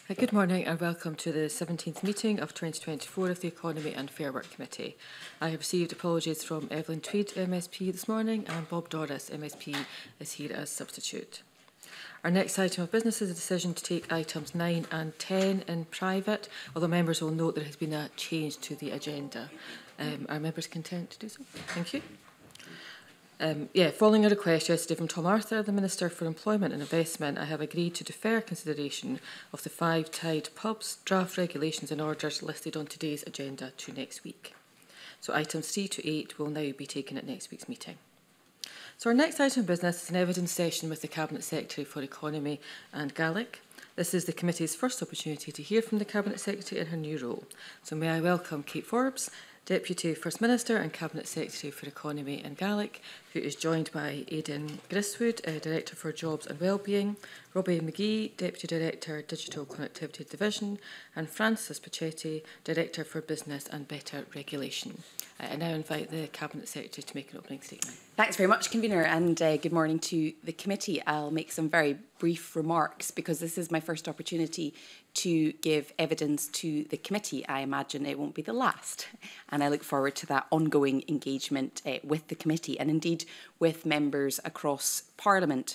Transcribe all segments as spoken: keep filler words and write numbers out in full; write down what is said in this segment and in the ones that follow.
Uh, Good morning and welcome to the seventeenth meeting of twenty twenty-four of the Economy and Fair Work Committee. I have received apologies from Evelyn Tweed, M S P, this morning, and Bob Doris, M S P, is here as substitute. Our next item of business is a decision to take items nine and ten in private, although members will note there has been a change to the agenda. Um, are members content to do so? Thank you. Um, yeah, following a request yesterday from Tom Arthur, the Minister for Employment and Investment, I have agreed to defer consideration of the five tied pubs draft regulations and orders listed on today's agenda to next week. So items three to eight will now be taken at next week's meeting. So our next item of business is an evidence session with the Cabinet Secretary for Economy and Gaelic. This is the committee's first opportunity to hear from the Cabinet Secretary in her new role. So may I welcome Kate Forbes, Deputy First Minister and Cabinet Secretary for Economy and Gaelic, who is joined by Aidan Griswood, uh, Director for Jobs and Wellbeing, Robbie McGee, Deputy Director, Digital Connectivity Division, and Francis Pachetti, Director for Business and Better Regulation. Uh, I now invite the Cabinet Secretary to make an opening statement. Thanks very much, Convener, and uh, good morning to the committee. I'll make some very brief remarks because this is my first opportunity to give evidence to the committee. I imagine it won't be the last, and I look forward to that ongoing engagement uh, with the committee and indeed with members across Parliament.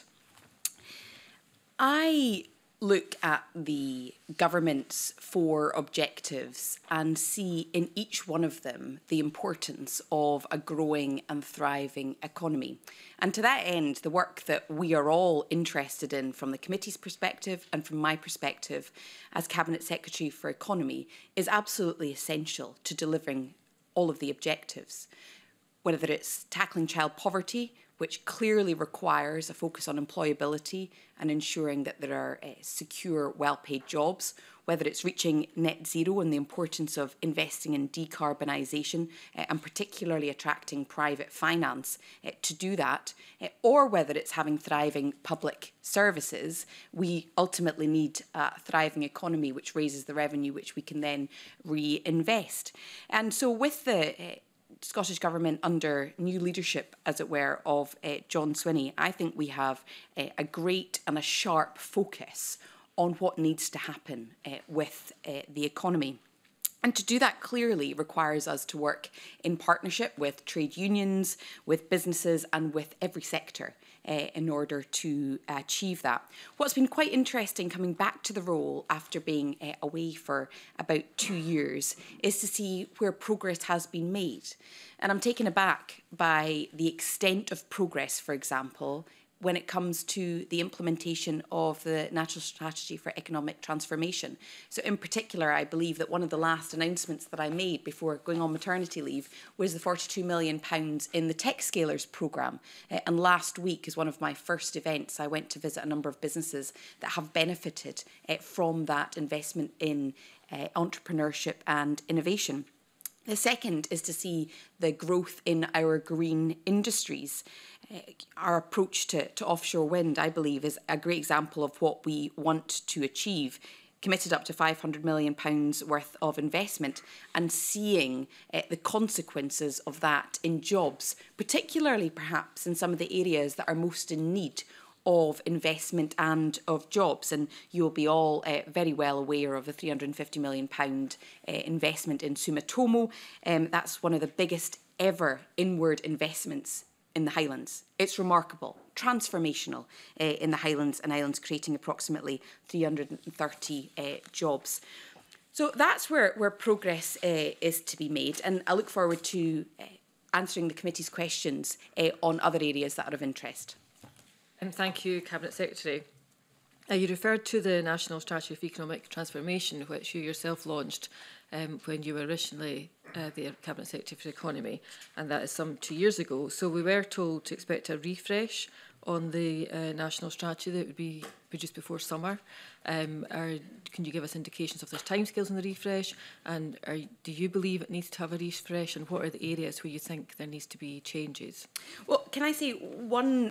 I look at the government's four objectives and see in each one of them the importance of a growing and thriving economy. And to that end, the work that we are all interested in from the committee's perspective and from my perspective as Cabinet Secretary for Economy is absolutely essential to delivering all of the objectives. Whether it's tackling child poverty, which clearly requires a focus on employability and ensuring that there are uh, secure, well-paid jobs, whether it's reaching net zero and the importance of investing in decarbonisation uh, and particularly attracting private finance uh, to do that, uh, or whether it's having thriving public services, we ultimately need a thriving economy which raises the revenue which we can then reinvest. And so with the uh, Scottish Government under new leadership, as it were, of uh, John Swinney, I think we have uh, a great and a sharp focus on what needs to happen uh, with uh, the economy. And to do that clearly requires us to work in partnership with trade unions, with businesses and with every sector uh, in order to achieve that. What's been quite interesting coming back to the role after being uh, away for about two years is to see where progress has been made. And I'm taken aback by the extent of progress, for example, when it comes to the implementation of the National Strategy for Economic Transformation. So in particular, I believe that one of the last announcements that I made before going on maternity leave was the forty-two million pounds in the Tech Scalers programme. Uh, and last week, as one of my first events, I went to visit a number of businesses that have benefited uh, from that investment in uh, entrepreneurship and innovation. The second is to see the growth in our green industries. Uh, our approach to, to offshore wind, I believe, is a great example of what we want to achieve. Committed up to five hundred million pounds worth of investment and seeing uh, the consequences of that in jobs, particularly perhaps in some of the areas that are most in need of investment and of jobs. And you'll be all uh, very well aware of the three hundred and fifty million pounds uh, investment in Sumitomo. Um, that's one of the biggest ever inward investments in the Highlands. It's remarkable, transformational uh, in the Highlands and Islands, creating approximately three hundred and thirty uh, jobs. So that's where, where progress uh, is to be made. And I look forward to uh, answering the committee's questions uh, on other areas that are of interest. And thank you, Cabinet Secretary. Uh, you referred to the National Strategy for Economic Transformation, which you yourself launched um, when you were originally uh, the Cabinet Secretary for Economy, and that is some two years ago. So we were told to expect a refresh on the uh, national strategy that would be produced before summer. Um, are, can you give us indications of the timescales on the refresh? And are, do you believe it needs to have a refresh? And what are the areas where you think there needs to be changes? Well, can I say one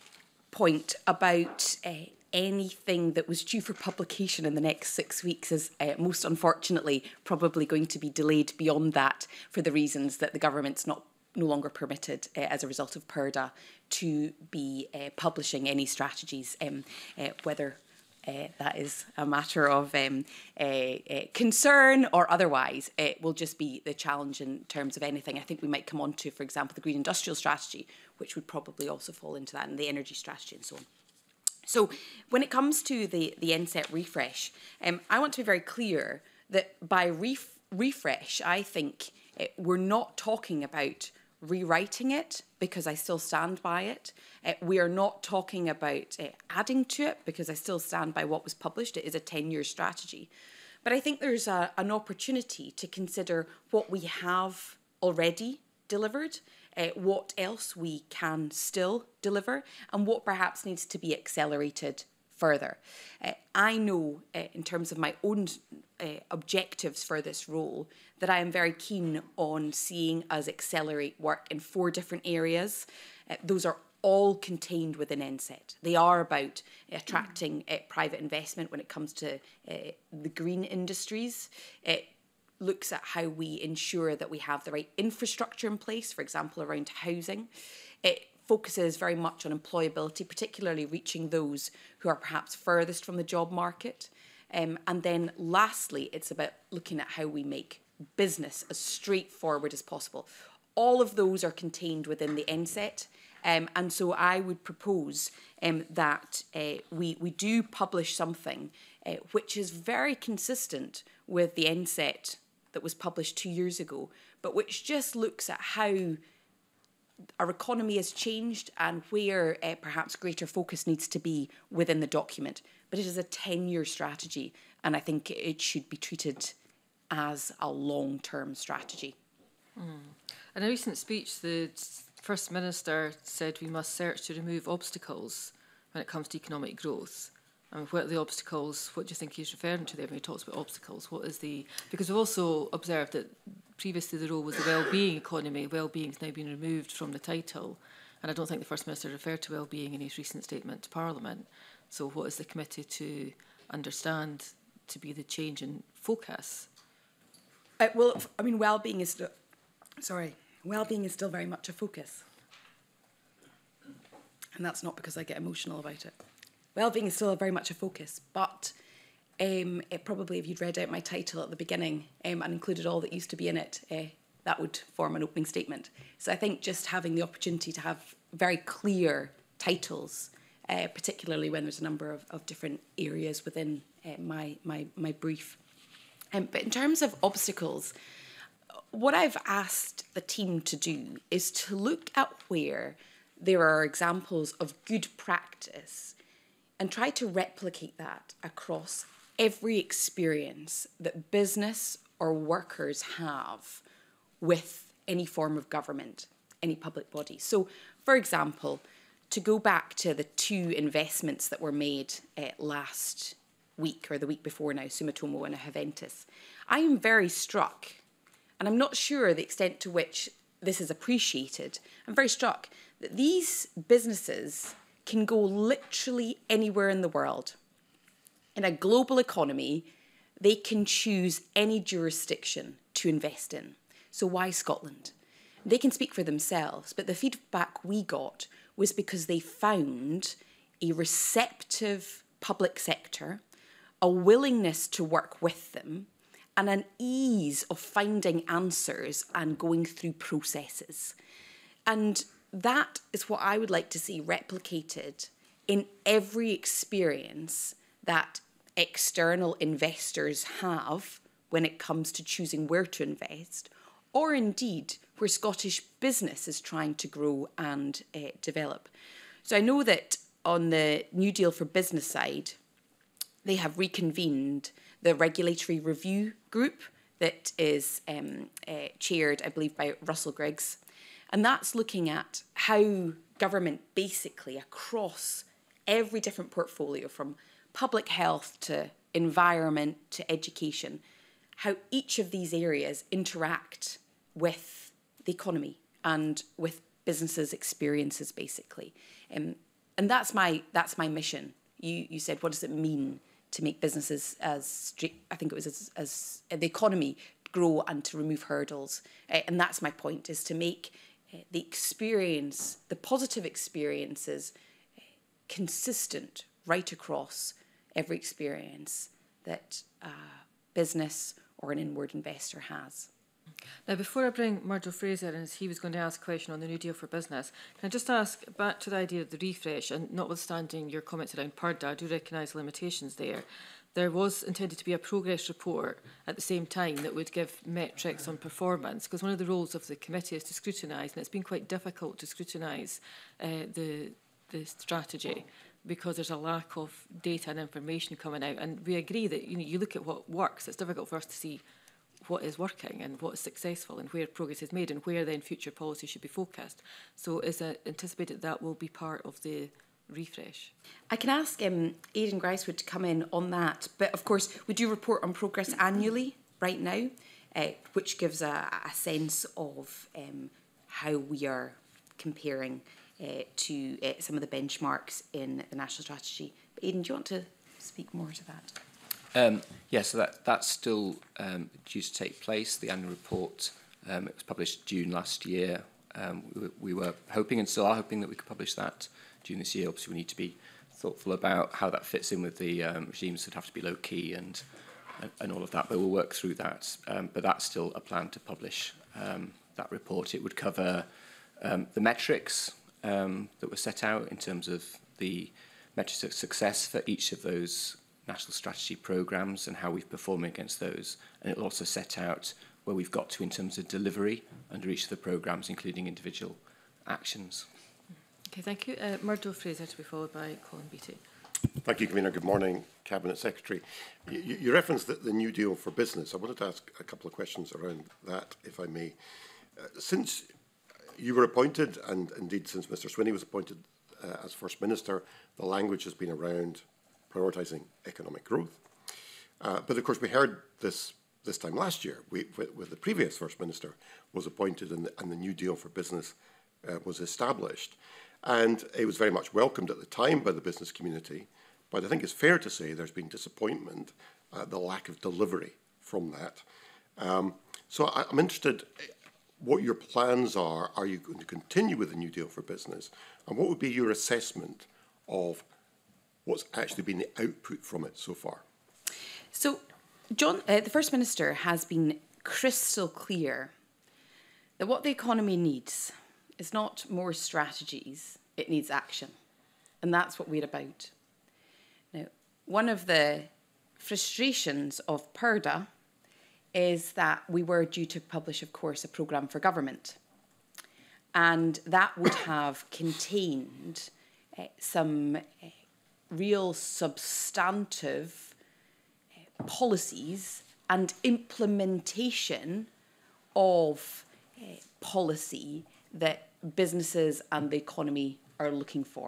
point about uh, anything that was due for publication in the next six weeks is uh, most unfortunately probably going to be delayed beyond that for the reasons that the government's not no longer permitted uh, as a result of Purda to be uh, publishing any strategies, um, uh, whether uh, that is a matter of um, uh, uh, concern or otherwise. It will just be the challenge in terms of anything. I think we might come on to, for example, the Green Industrial Strategy, which would probably also fall into that, and the energy strategy and so on. So when it comes to the, the N S E T refresh, um, I want to be very clear that by ref refresh, I think uh, we're not talking about rewriting it, because I still stand by it. Uh, we are not talking about uh, adding to it, because I still stand by what was published. It is a ten-year strategy. But I think there's a, an opportunity to consider what we have already delivered, uh, what else we can still deliver, and what perhaps needs to be accelerated further. Uh, I know, uh, in terms of my own uh, objectives for this role, that I am very keen on seeing us accelerate work in four different areas. Uh, those are all contained within N S E T. They are about attracting uh, private investment when it comes to uh, the green industries. It looks at how we ensure that we have the right infrastructure in place, for example, around housing. It focuses very much on employability, particularly reaching those who are perhaps furthest from the job market. Um, and then lastly, it's about looking at how we make business as straightforward as possible. All of those are contained within the N S E T. Um, and so I would propose um, that uh, we, we do publish something uh, which is very consistent with the N S E T that was published two years ago, but which just looks at how our economy has changed and where uh, perhaps greater focus needs to be within the document. But it is a ten-year strategy, and I think it should be treated as a long-term strategy. Mm. In a recent speech, the First Minister said we must search to remove obstacles when it comes to economic growth. I mean, what are the obstacles? What do you think he's referring to there when he talks about obstacles? What is the... Because we've also observed that previously the role was the well-being economy. Well-being has now been removed from the title. And I don't think the First Minister referred to well-being in his recent statement to Parliament. So what is the committee to understand to be the change in focus? Uh, well, I mean, well-being is... Still, sorry. Well-being is still very much a focus. And that's not because I get emotional about it. Well-being is still very much a focus, but um, it probably, if you'd read out my title at the beginning um, and included all that used to be in it, uh, that would form an opening statement. So I think just having the opportunity to have very clear titles, uh, particularly when there's a number of, of different areas within uh, my, my, my brief. Um, but in terms of obstacles, what I've asked the team to do is to look at where there are examples of good practice and try to replicate that across every experience that business or workers have with any form of government, any public body. So, for example, to go back to the two investments that were made uh, last week or the week before now, Sumitomo and Haventus, I am very struck, and I'm not sure the extent to which this is appreciated, I'm very struck that these businesses can go literally anywhere in the world. In a global economy, they can choose any jurisdiction to invest in. So why Scotland? They can speak for themselves, but the feedback we got was because they found a receptive public sector, a willingness to work with them, and an ease of finding answers and going through processes. And that is what I would like to see replicated in every experience that external investors have when it comes to choosing where to invest, or indeed where Scottish business is trying to grow and uh, develop. So I know that on the New Deal for Business side, they have reconvened the regulatory review group that is um, uh, chaired, I believe, by Russell Griggs. And that's looking at how government basically across every different portfolio, from public health to environment to education, how each of these areas interact with the economy and with businesses' experiences, basically. Um, and that's my that's my mission. You you said, what does it mean to make businesses as straight, I think it was as, as uh, the economy grow and to remove hurdles. Uh, and that's my point, is to make uh, the experience, the positive experiences, uh, consistent right across every experience that a business or an inward investor has. Now, before I bring Murdo Fraser, and he was going to ask a question on the New Deal for Business, can I just ask back to the idea of the refresh, and notwithstanding your comments around Purda, I do recognise limitations there. There was intended to be a progress report at the same time that would give metrics on performance, because one of the roles of the committee is to scrutinise, and it's been quite difficult to scrutinise uh, the, the strategy because there's a lack of data and information coming out. And we agree that you know, you look at what works, it's difficult for us to see what is working and what is successful and where progress is made and where then future policy should be focused. So is it anticipated that will be part of the refresh? I can ask um, Aidan Gricewood to come in on that, but of course we do report on progress annually right now, uh, which gives a, a sense of um, how we are comparing uh, to uh, some of the benchmarks in the national strategy. But Aidan, do you want to speak more to that? Um, yeah, so that, that's still um, due to take place. The annual report, um, it was published June last year. Um, we, we were hoping and still are hoping that we could publish that June this year. Obviously, we need to be thoughtful about how that fits in with the um, regimes that have to be low-key and, and, and all of that, but we'll work through that. Um, but that's still a plan to publish um, that report. It would cover um, the metrics um, that were set out in terms of the metrics of success for each of those national strategy programmes and how we've performed against those. And it will also set out where we've got to in terms of delivery under each of the programmes, including individual actions. Okay, thank you. Uh, Murdo Fraser to be followed by Colin Beattie. Thank you, Convener. Good morning, Cabinet Secretary. You, you referenced the, the New Deal for Business. I wanted to ask a couple of questions around that, if I may. Uh, since you were appointed, and indeed since Mr Swinney was appointed uh, as First Minister, the language has been around prioritising economic growth. Uh, but of course, we heard this this time last year we, with, with the previous First Minister was appointed and the, and the New Deal for Business uh, was established. And it was very much welcomed at the time by the business community. But I think it's fair to say there's been disappointment at the lack of delivery from that. Um, so I, I'm interested what your plans are. Are you going to continue with the New Deal for Business? And what would be your assessment of what's actually been the output from it so far? So, John, uh, the First Minister has been crystal clear that what the economy needs is not more strategies, it needs action. And that's what we're about. Now, one of the frustrations of Purda is that we were due to publish, of course, a programme for government. And that would have contained uh, some uh, real substantive uh, policies and implementation of uh, policy that businesses and the economy are looking for.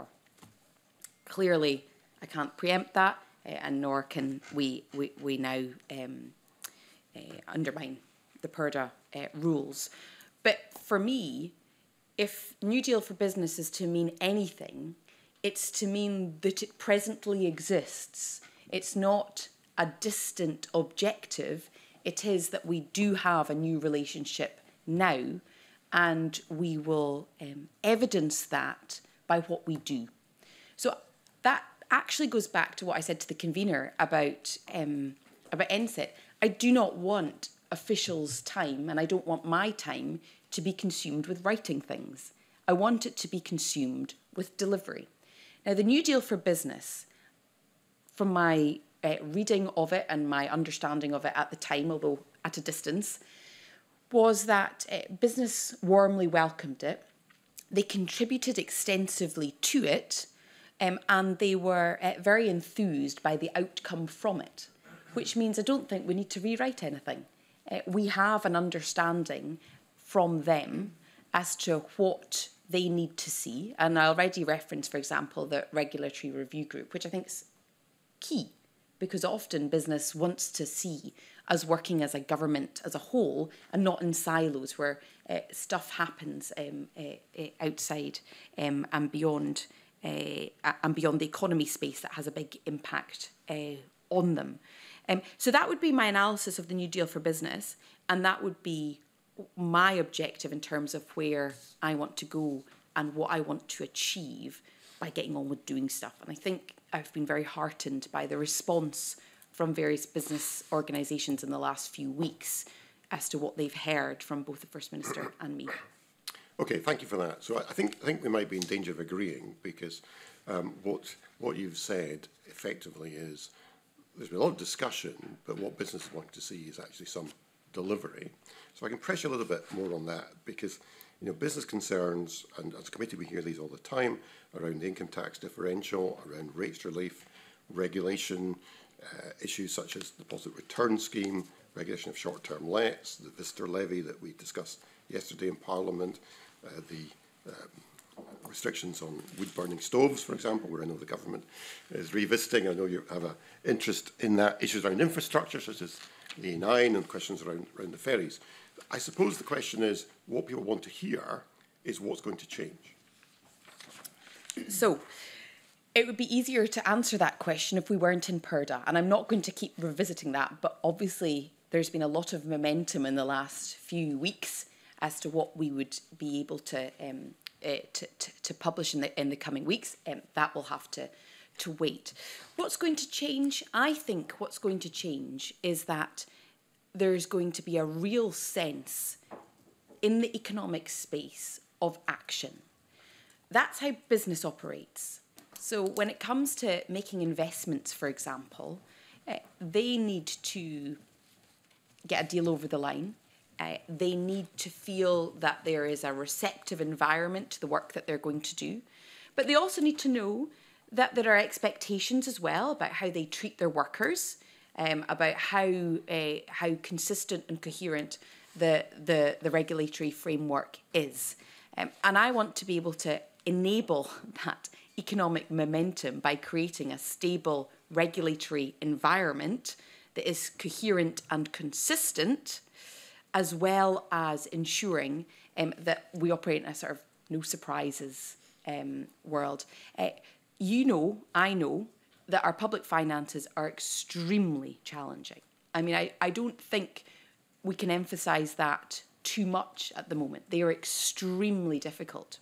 Clearly, I can't preempt that, uh, and nor can we, we, we now um, uh, undermine the Purda uh, rules. But for me, if New Deal for Business is to mean anything, it's to mean that it presently exists. It's not a distant objective. It is that we do have a new relationship now, and we will um, evidence that by what we do. So that actually goes back to what I said to the convener about, um, about N S E T. I do not want officials' time, and I don't want my time, to be consumed with writing things. I want it to be consumed with delivery. Now, the New Deal for Business, from my uh, reading of it and my understanding of it at the time, although at a distance, was that uh, business warmly welcomed it. They contributed extensively to it, um, and they were uh, very enthused by the outcome from it, which means I don't think we need to rewrite anything. Uh, we have an understanding from them as to what they need to see. And I already referenced, for example, the regulatory review group, which I think is key, because often business wants to see us working as a government as a whole and not in silos where uh, stuff happens um, uh, uh, outside um, and beyond uh, and beyond the economy space that has a big impact uh, on them. Um, so that would be my analysis of the New Deal for Business, and that would be my objective in terms of where I want to go and what I want to achieve by getting on with doing stuff. And I think I've been very heartened by the response from various business organisations in the last few weeks as to what they've heard from both the First Minister and me. Okay, thank you for that. So I think I think we might be in danger of agreeing, because um, what what you've said effectively is there's been a lot of discussion, but what businesses want to see is actually some delivery. So I can press you a little bit more on that, because you know business concerns, and as a committee we hear these all the time around the income tax differential, around rates relief, regulation, uh, issues such as the deposit return scheme, regulation of short-term lets, the visitor levy that we discussed yesterday in Parliament, uh, the um, restrictions on wood-burning stoves, for example, where I know the government is revisiting. I know you have an interest in that. Issues around infrastructure, such as the A nine, and questions around, around the ferries. I suppose the question is, what people want to hear is what's going to change. So, it would be easier to answer that question if we weren't in Purdah, and I'm not going to keep revisiting that, but obviously there's been a lot of momentum in the last few weeks as to what we would be able to um, uh, to, to, to publish in the in the coming weeks. Um, that will have to to wait. What's going to change? I think what's going to change is that there's going to be a real sense in the economic space of action. That's how business operates. So when it comes to making investments, for example, uh, they need to get a deal over the line. Uh, they need to feel that there is a receptive environment to the work that they're going to do. But they also need to know that there are expectations as well about how they treat their workers, um, about how uh, how consistent and coherent the, the, the regulatory framework is. Um, and I want to be able to enable that economic momentum by creating a stable regulatory environment that is coherent and consistent, as well as ensuring um, that we operate in a sort of no surprises um, world. Uh, you know, I know, that our public finances are extremely challenging. I mean, I, I don't think we can emphasise that too much at the moment. They are extremely difficult.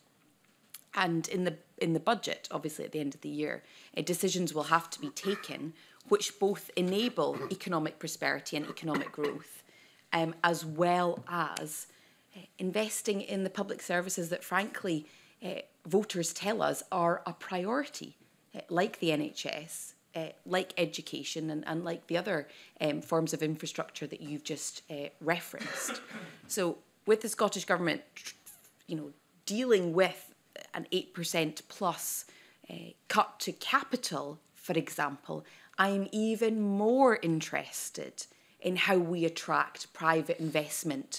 And in the in the budget, obviously at the end of the year, uh, decisions will have to be taken which both enable economic prosperity and economic growth, um, as well as uh, investing in the public services that, frankly, uh, voters tell us are a priority, uh, like the N H S, uh, like education, and, and like the other um, forms of infrastructure that you've just uh, referenced. So with the Scottish Government, you know, dealing with an eight percent plus uh, cut to capital, for example, I'm even more interested in how we attract private investment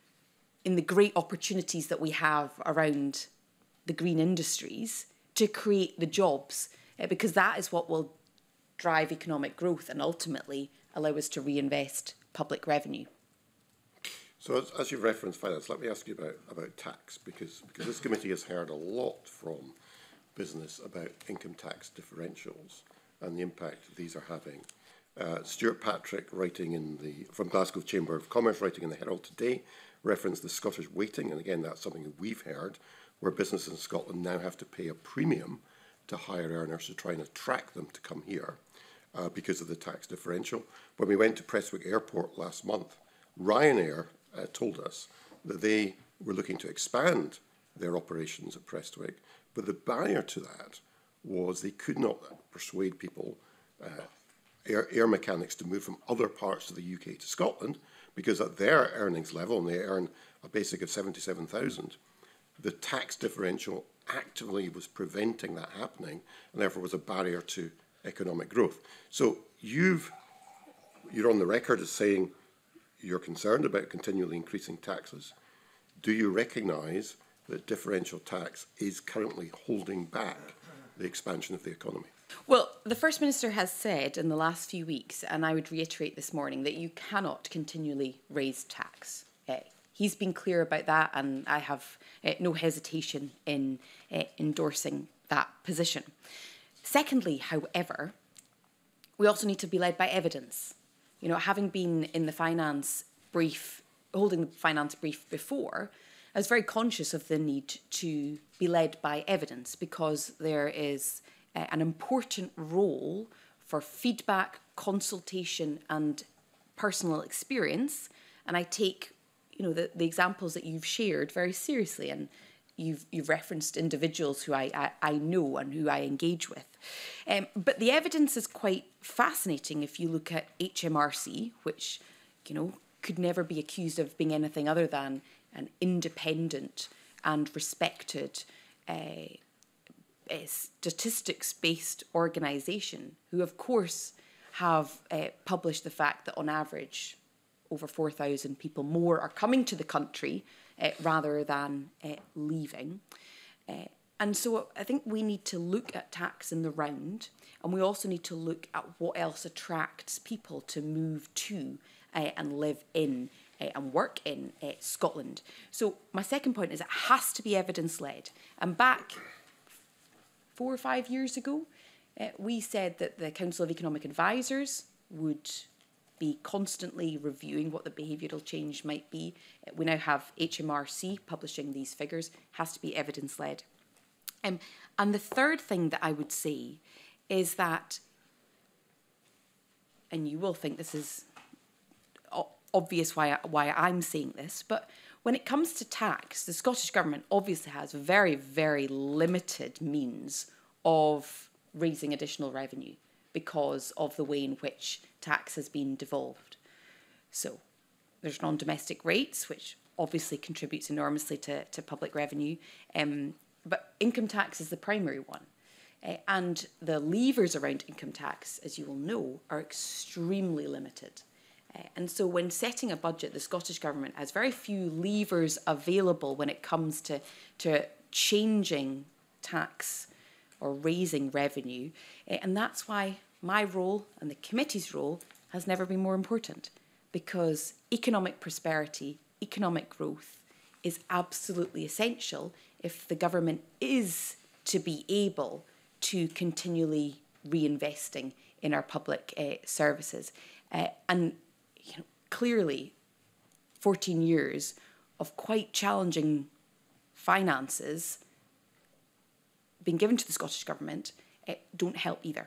in the great opportunities that we have around the green industries to create the jobs, uh, because that is what will drive economic growth and ultimately allow us to reinvest public revenue. So as, as you've referenced finance, let me ask you about, about tax, because, because this committee has heard a lot from business about income tax differentials and the impact these are having. Uh, Stuart Patrick, writing in the from Glasgow Chamber of Commerce, writing in the Herald today, referenced the Scottish weighting, and again that's something that we've heard, where businesses in Scotland now have to pay a premium to higher earners to try and attract them to come here uh, because of the tax differential. When we went to Prestwick Airport last month, Ryanair uh, told us that they were looking to expand their operations at Prestwick, but the barrier to that was they could not persuade people, uh, air, air mechanics, to move from other parts of the U K to Scotland, because at their earnings level, and they earn a basic of seventy-seven thousand, the tax differential actively was preventing that happening, and therefore was a barrier to economic growth. So you've, you're on the record as saying you're concerned about continually increasing taxes. Do you recognise that differential tax is currently holding back the expansion of the economy? Well, the First Minister has said in the last few weeks, and I would reiterate this morning, that you cannot continually raise tax. Uh, he's been clear about that, and I have uh, no hesitation in uh, endorsing that position. Secondly, however, we also need to be led by evidence. You know, having been in the finance brief, holding the finance brief before, I was very conscious of the need to be led by evidence, because there is uh, an important role for feedback, consultation and personal experience. And I take, you know, the, the examples that you've shared very seriously, and you've, you've referenced individuals who I, I, I know and who I engage with. Um, but the evidence is quite fascinating if you look at H M R C, which, you know, could never be accused of being anything other than an independent and respected uh, uh, statistics-based organisation, who of course have uh, published the fact that on average over four thousand people more are coming to the country uh, rather than uh, leaving. Uh, and so I think we need to look at tax in the round, and we also need to look at what else attracts people to move to uh, and live in uh, and work in uh, Scotland. So my second point is it has to be evidence-led. And back four or five years ago, uh, we said that the Council of Economic Advisers would be constantly reviewing what the behavioural change might be. Uh, we now have H M R C publishing these figures. It has to be evidence-led. Um, and the third thing that I would say is that, and you will think this is obvious why, I, why I'm saying this, but when it comes to tax, the Scottish Government obviously has very, very limited means of raising additional revenue because of the way in which tax has been devolved. So there's non-domestic rates, which obviously contributes enormously to, to public revenue, um, but income tax is the primary one. Uh, and the levers around income tax, as you will know, are extremely limited. Uh, and so when setting a budget, the Scottish Government has very few levers available when it comes to, to changing tax or raising revenue. Uh, and that's why my role and the committee's role has never been more important, because economic prosperity, economic growth is absolutely essential if the government is to be able to continually reinvesting in our public uh, services. Uh, and you know, clearly, fourteen years of quite challenging finances being given to the Scottish Government uh, don't help either.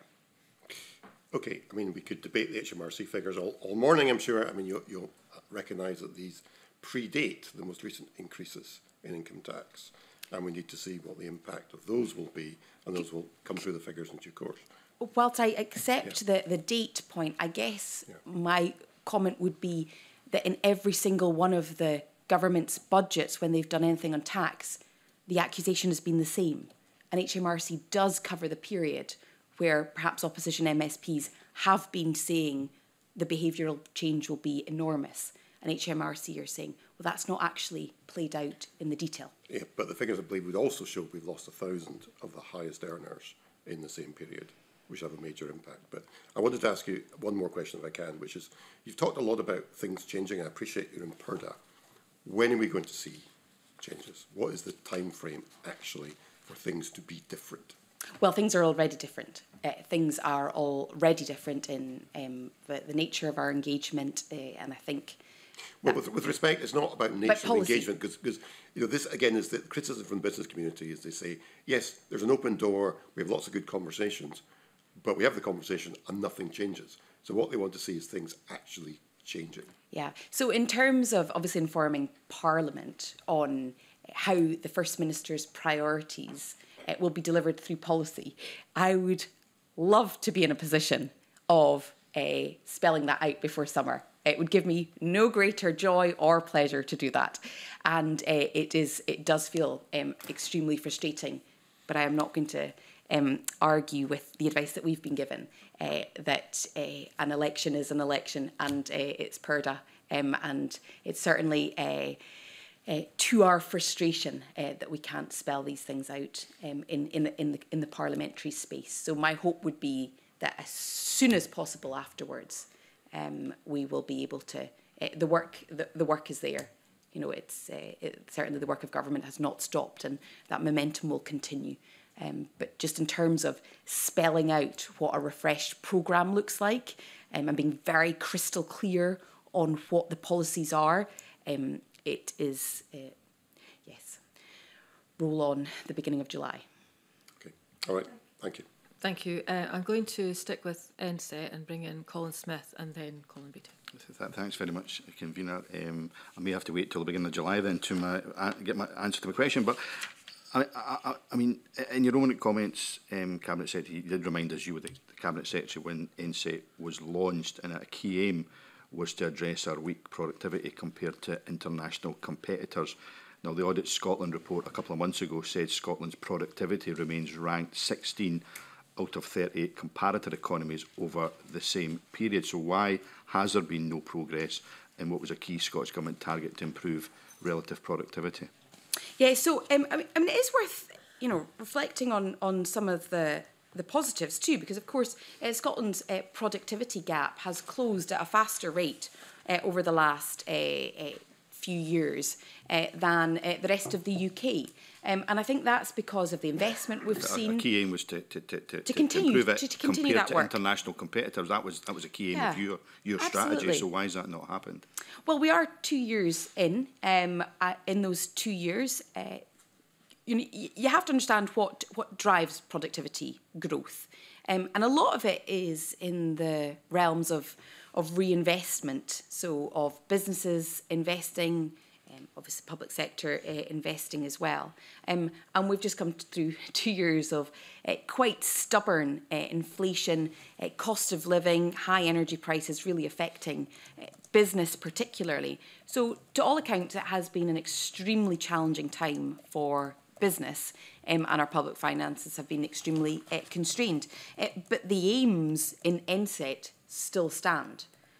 Okay, I mean, we could debate the H M R C figures all, all morning, I'm sure. I mean, you'll, you'll recognise that these predate the most recent increases in income tax, and we need to see what the impact of those will be, and those will come through the figures in due course. Whilst I accept yeah. the, the date point, I guess yeah. my comment would be that in every single one of the government's budgets, when they've done anything on tax, the accusation has been the same. And H M R C does cover the period where perhaps opposition M S Ps have been saying the behavioural change will be enormous. And H M R C are saying, well, that's not actually played out in the detail. Yeah, but the figures, I believe, would also show we've lost a thousand of the highest earners in the same period, which have a major impact. But I wanted to ask you one more question, if I can, which is, you've talked a lot about things changing. I appreciate you're in Purda. When are we going to see changes? What is the time frame, actually, for things to be different? Well, things are already different. Uh, things are already different in um, the, the nature of our engagement, uh, and I think... Well, with, with respect, it's not about nature of engagement, because, you know, this, again, is the criticism from the business community, is they say, yes, there's an open door, we have lots of good conversations, but we have the conversation and nothing changes. So what they want to see is things actually changing. Yeah. So in terms of obviously informing Parliament on how the First Minister's priorities uh, will be delivered through policy, I would love to be in a position of uh, spelling that out before summer. It would give me no greater joy or pleasure to do that. And uh, it is, it does feel um, extremely frustrating, but I am not going to um, argue with the advice that we've been given, uh, that uh, an election is an election and uh, it's Purda. Um, and it's certainly uh, uh, to our frustration uh, that we can't spell these things out um, in, in, the, in, the, in the parliamentary space. So my hope would be that as soon as possible afterwards, Um, we will be able to, uh, the work the, the work is there. You know, it's uh, it, certainly the work of government has not stopped, and that momentum will continue. Um, but just in terms of spelling out what a refreshed programme looks like, um, and being very crystal clear on what the policies are, um, it is, uh, yes. roll on the beginning of July. Okay. All right. Thank you. Thank you. Uh, I'm going to stick with N S E T and bring in Colin Smith and then Colin Beattie. Th Thanks very much, Convener. Um, I may have to wait till the beginning of July then to my, uh, get my answer to my question. But I, I, I mean, in your own comments, um, Cabinet Secretary, you did remind us you were the, the Cabinet Secretary when N S E T was launched, and a key aim was to address our weak productivity compared to international competitors. Now, the Audit Scotland report a couple of months ago said Scotland's productivity remains ranked sixteen out of thirty-eight comparator economies over the same period. So why has there been no progress in what was a key Scottish Government target to improve relative productivity? Yeah, so um, I, mean, I mean, it is worth, you know, reflecting on, on some of the, the positives too, because of course uh, Scotland's uh, productivity gap has closed at a faster rate uh, over the last uh, uh, few years uh, than uh, the rest of the U K. Um, and I think that's because of the investment we've a, seen. A key aim was to, to, to, to, to continue, improve it to, to continue compared that to work. international competitors. That was, that was a key aim yeah, of your, your absolutely. strategy. So why has that not happened? Well, we are two years in. Um, uh, in those two years, uh, you, know, you have to understand what, what drives productivity growth. Um, and a lot of it is in the realms of, of reinvestment, so of businesses investing, um, obviously public sector uh, investing as well. Um, and we've just come through two years of uh, quite stubborn uh, inflation, uh, cost of living, high energy prices really affecting uh, business particularly. So to all accounts, it has been an extremely challenging time for business, um, and our public finances have been extremely uh, constrained. Uh, but the aims in N S E T still stand.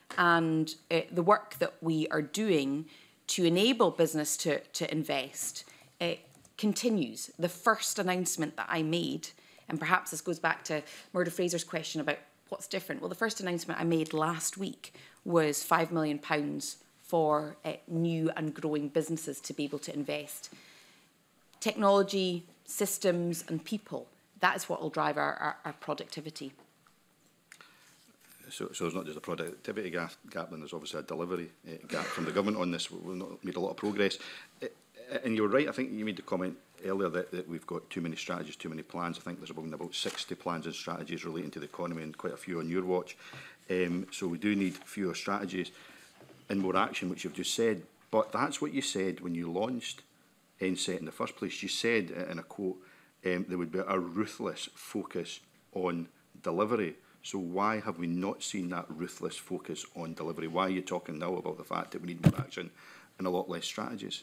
And uh, the work that we are doing to enable business to, to invest uh, continues. The first announcement that I made, and perhaps this goes back to Murdo Fraser's question about what's different. Well, the first announcement I made last week was five million pounds for uh, new and growing businesses to be able to invest. Technology, systems and people, that is what will drive our, our, our productivity. So, so it's not just a productivity gap, gap, then there's obviously a delivery uh, gap from the government on this. We've not made a lot of progress. Uh, and you're right, I think you made the comment earlier that, that we've got too many strategies, too many plans. I think there's about, about sixty plans and strategies relating to the economy and quite a few on your watch. Um, so we do need fewer strategies and more action, which you've just said. But that's what you said when you launched N S E T in the first place. You said, in a quote, um, there would be a ruthless focus on delivery. So why have we not seen that ruthless focus on delivery? Why are you talking now about the fact that we need more action and a lot less strategies?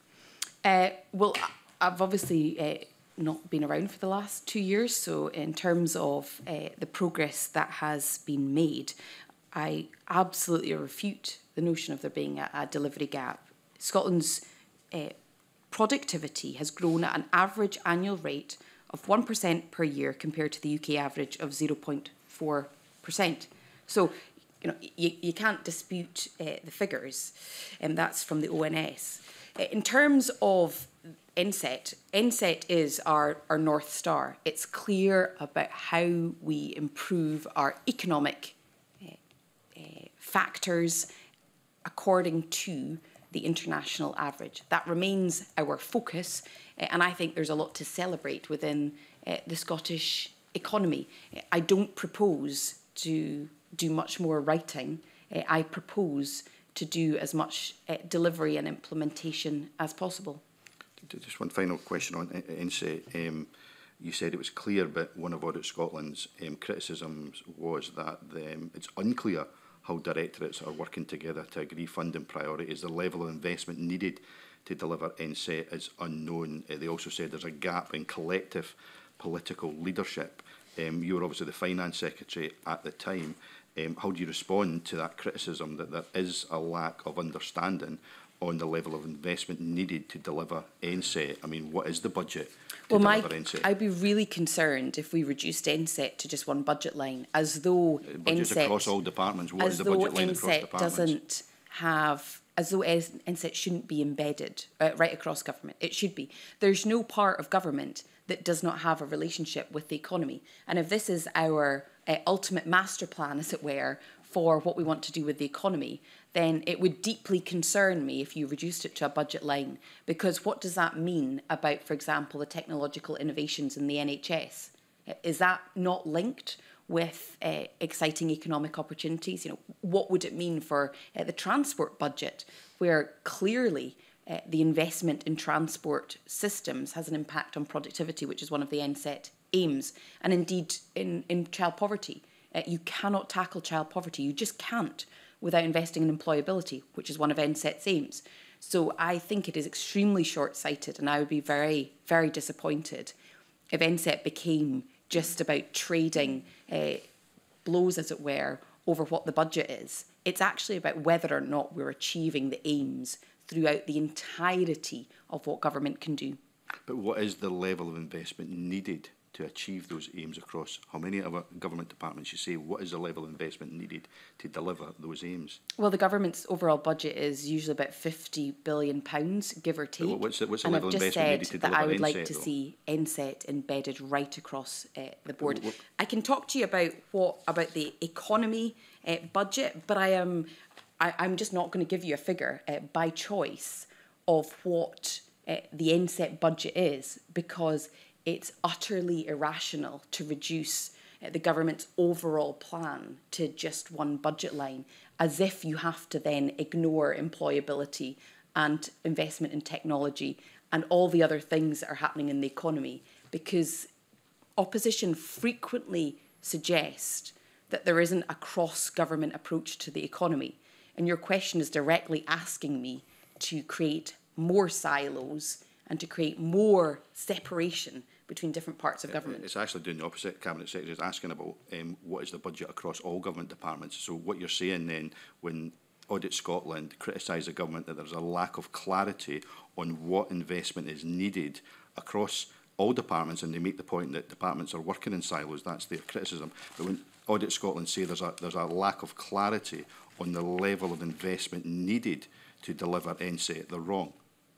Uh, well, I've obviously uh, not been around for the last two years. So in terms of uh, the progress that has been made, I absolutely refute the notion of there being a, a delivery gap. Scotland's uh, productivity has grown at an average annual rate of one percent per year compared to the U K average of zero point four percent. So, you know, you, you can't dispute uh, the figures, and that's from the O N S. Uh, in terms of N S E T, N S E T is our, our North Star. It's clear about how we improve our economic uh, uh, factors according to the international average. That remains our focus, uh, and I think there's a lot to celebrate within uh, the Scottish economy. Uh, I don't propose to do much more writing. Uh, I propose to do as much uh, delivery and implementation as possible. Just one final question on N S E T. Um, you said it was clear, but one of Audit Scotland's um, criticisms was that the, um, it's unclear how directorates are working together to agree funding priorities. The level of investment needed to deliver N S E T is unknown. Uh, they also said there's a gap in collective political leadership. Um, you were obviously the Finance Secretary at the time. Um, how do you respond to that criticism that there is a lack of understanding on the level of investment needed to deliver N S E T? I mean, what is the budget to well, deliver my, N S E T? I'd be really concerned if we reduced N S E T to just one budget line, as though Uh, budgets N S E T, across all departments. What is as the though budget line N S E across T departments? doesn't have, as though N S E T shouldn't be embedded uh, right across government. It should be. There's no part of government that does not have a relationship with the economy. And if this is our uh, ultimate master plan, as it were, for what we want to do with the economy, then it would deeply concern me if you reduced it to a budget line. Because what does that mean about, for example, the technological innovations in the N H S? Is that not linked with uh, exciting economic opportunities? You know, what would it mean for uh, the transport budget, where clearly uh, the investment in transport systems has an impact on productivity, which is one of the N S E T aims, and indeed in, in child poverty. Uh, you cannot tackle child poverty, you just can't, without investing in employability, which is one of N S E T's aims. So I think it is extremely short-sighted, and I would be very, very disappointed if N S E T became just about trading uh, blows, as it were, over what the budget is. It's actually about whether or not we're achieving the aims throughout the entirety of what government can do. But what is the level of investment needed to achieve those aims across how many of our government departments? You say, what is the level of investment needed to deliver those aims? Well, the government's overall budget is usually about fifty billion pounds, give or take. But what's the, what's the and level I've of just investment said needed to that deliver I would N like S E T, to though? see N S E T embedded right across uh, the board. What, I can talk to you about what about the economy uh, budget, but I am I, I'm just not going to give you a figure uh, by choice of what uh, the N S E T budget is, because it's utterly irrational to reduce uh, the government's overall plan to just one budget line, as if you have to then ignore employability and investment in technology and all the other things that are happening in the economy. Because opposition frequently suggest that there isn't a cross-government approach to the economy. And your question is directly asking me to create more silos and to create more separation between different parts of government. It's actually doing the opposite. Cabinet Secretary is asking about um, what is the budget across all government departments. So what you're saying then, when Audit Scotland criticise the government that there's a lack of clarity on what investment is needed across all departments, and they make the point that departments are working in silos, that's their criticism. But when Audit Scotland say there's a, there's a lack of clarity on the level of investment needed to deliver N S E T, they're wrong.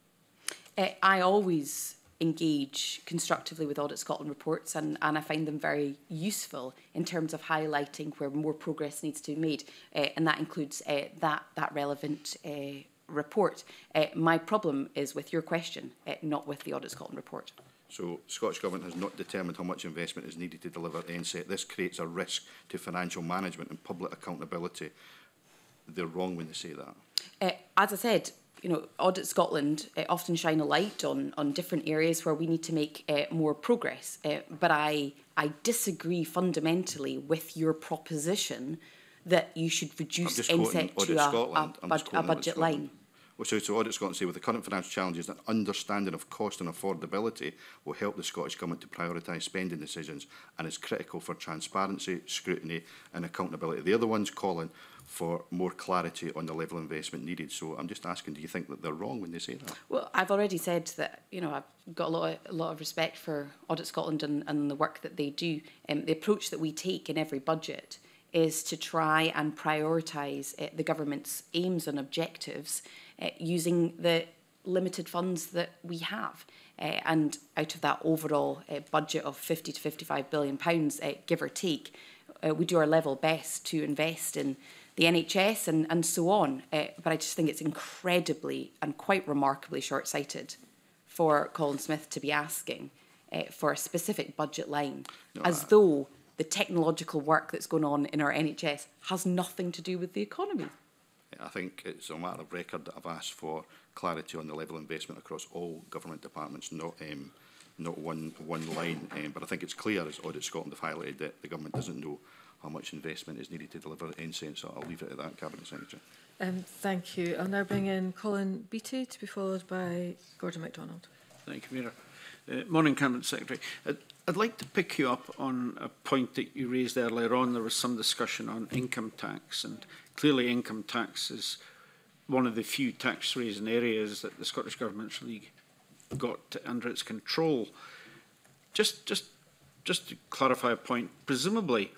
Uh, I always engage constructively with Audit Scotland reports, and, and I find them very useful in terms of highlighting where more progress needs to be made, uh, and that includes uh, that, that relevant uh, report. Uh, my problem is with your question, uh, not with the Audit Scotland report. So Scottish Government has not determined how much investment is needed to deliver N S E T. This creates a risk to financial management and public accountability. They're wrong when they say that. Uh, as I said, you know, Audit Scotland uh, often shine a light on, on different areas where we need to make uh, more progress. Uh, but I, I disagree fundamentally with your proposition that you should reduce N S E T to a, a, bud a budget line. Well, so, so Audit Scotland say, with the current financial challenges, an understanding of cost and affordability will help the Scottish Government to prioritise spending decisions, and is critical for transparency, scrutiny and accountability. They're the ones calling for more clarity on the level of investment needed. So I'm just asking, do you think that they're wrong when they say that? Well, I've already said that, you know, I've got a lot of, a lot of respect for Audit Scotland and, and the work that they do. Um, the approach that we take in every budget is to try and prioritise uh, the government's aims and objectives uh, using the limited funds that we have. Uh, and out of that overall uh, budget of fifty to fifty-five billion pounds, uh, give or take, uh, we do our level best to invest in the N H S and, and so on. Uh, but I just think it's incredibly and quite remarkably short-sighted for Colin Smith to be asking uh, for a specific budget line, no, as I... though the technological work that's going on in our N H S has nothing to do with the economy. I think it's a matter of record that I've asked for clarity on the level of investment across all government departments, not um, not one one line. Um, but I think it's clear, as Audit Scotland have highlighted, that the government doesn't know how much investment is needed to deliver N S E T. So I'll leave it at that, Cabinet Secretary. Um, thank you. I'll now bring in Colin Beattie to be followed by Gordon MacDonald. Thank you, Mayor. Uh, morning, Cabinet Secretary. I'd, I'd like to pick you up on a point that you raised earlier on. There was some discussion on income tax, and clearly income tax is one of the few tax-raising areas that the Scottish Government's really got under its control. Just, just, just to clarify a point, presumably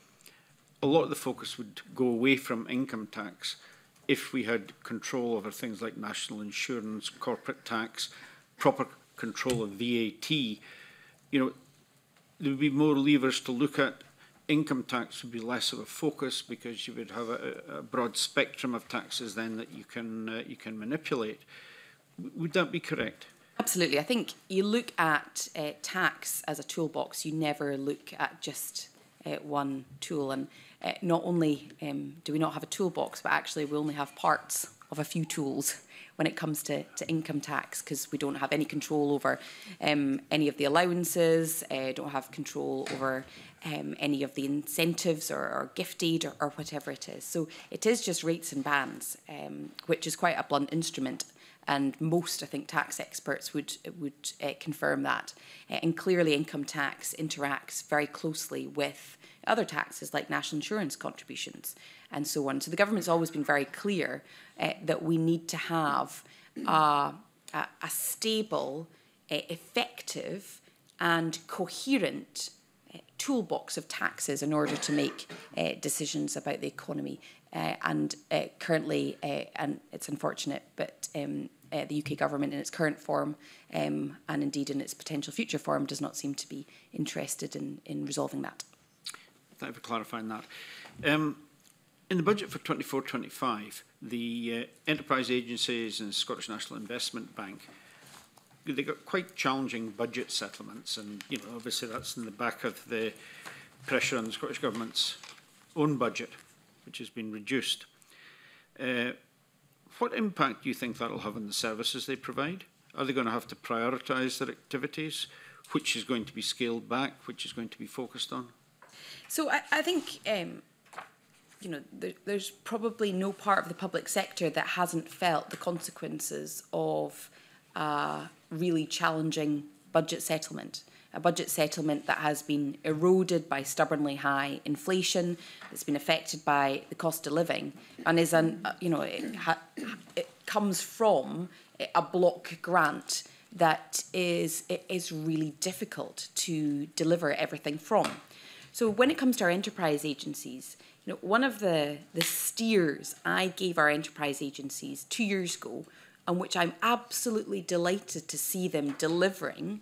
a lot of the focus would go away from income tax if we had control over things like national insurance, corporate tax, proper control of V A T. You know, there would be more levers to look at income tax would be less of a focus because you would have a, a broad spectrum of taxes then that you can, uh, you can manipulate. Would that be correct? Absolutely. I think you look at uh, tax as a toolbox, you never look at just uh, one tool. And uh, not only um, do we not have a toolbox, but actually we only have parts of a few tools when it comes to, to income tax, because we don't have any control over um, any of the allowances, uh, don't have control over um, any of the incentives or, or gift aid or, or whatever it is. So it is just rates and bands, um, which is quite a blunt instrument. And most, I think, tax experts would would uh, confirm that. Uh, and clearly, income tax interacts very closely with other taxes like national insurance contributions and so on. So the government's always been very clear uh, that we need to have uh, a, a stable, uh, effective, and coherent uh, toolbox of taxes in order to make uh, decisions about the economy. Uh, and uh, currently, uh, and it's unfortunate, but um, uh, the U K government in its current form um, and indeed in its potential future form does not seem to be interested in, in resolving that. Thank you for clarifying that. Um, in the budget for twenty-four twenty-five, the uh, enterprise agencies and Scottish National Investment Bank, they got quite challenging budget settlements, and you know obviously that's in the back of the pressure on the Scottish Government's own budget, which has been reduced. Uh, what impact do you think that will have on the services they provide? Are they going to have to prioritise their activities? Which is going to be scaled back? Which is going to be focused on? So I, I think, um, you know, there, there's probably no part of the public sector that hasn't felt the consequences of a really challenging budget settlement. A budget settlement that has been eroded by stubbornly high inflation, that's been affected by the cost of living, and is an, you know, it, ha it comes from a block grant that is it is really difficult to deliver everything from. So when it comes to our enterprise agencies, you know, one of the the steers I gave our enterprise agencies two years ago, and which I'm absolutely delighted to see them delivering,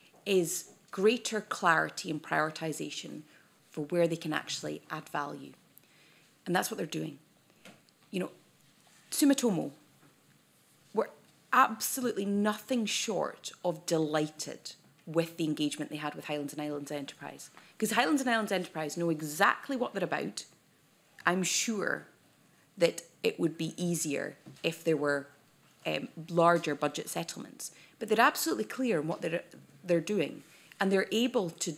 is greater clarity and prioritisation for where they can actually add value. And that's what they're doing. You know, Sumitomo were absolutely nothing short of delighted with the engagement they had with Highlands and Islands Enterprise. Because Highlands and Islands Enterprise know exactly what they're about. I'm sure that it would be easier if there were um, larger budget settlements. But they're absolutely clear on what they're, they're doing. And they're able to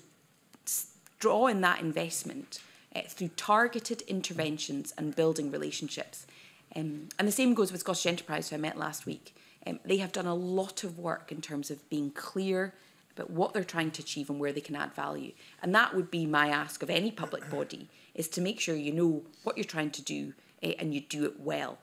draw in that investment uh, through targeted interventions and building relationships. Um, and the same goes with Scottish Enterprise, who I met last week. Um, they have done a lot of work in terms of being clear about what they're trying to achieve and where they can add value. And that would be my ask of any public body, is to make sure you know what you're trying to do uh, and you do it well.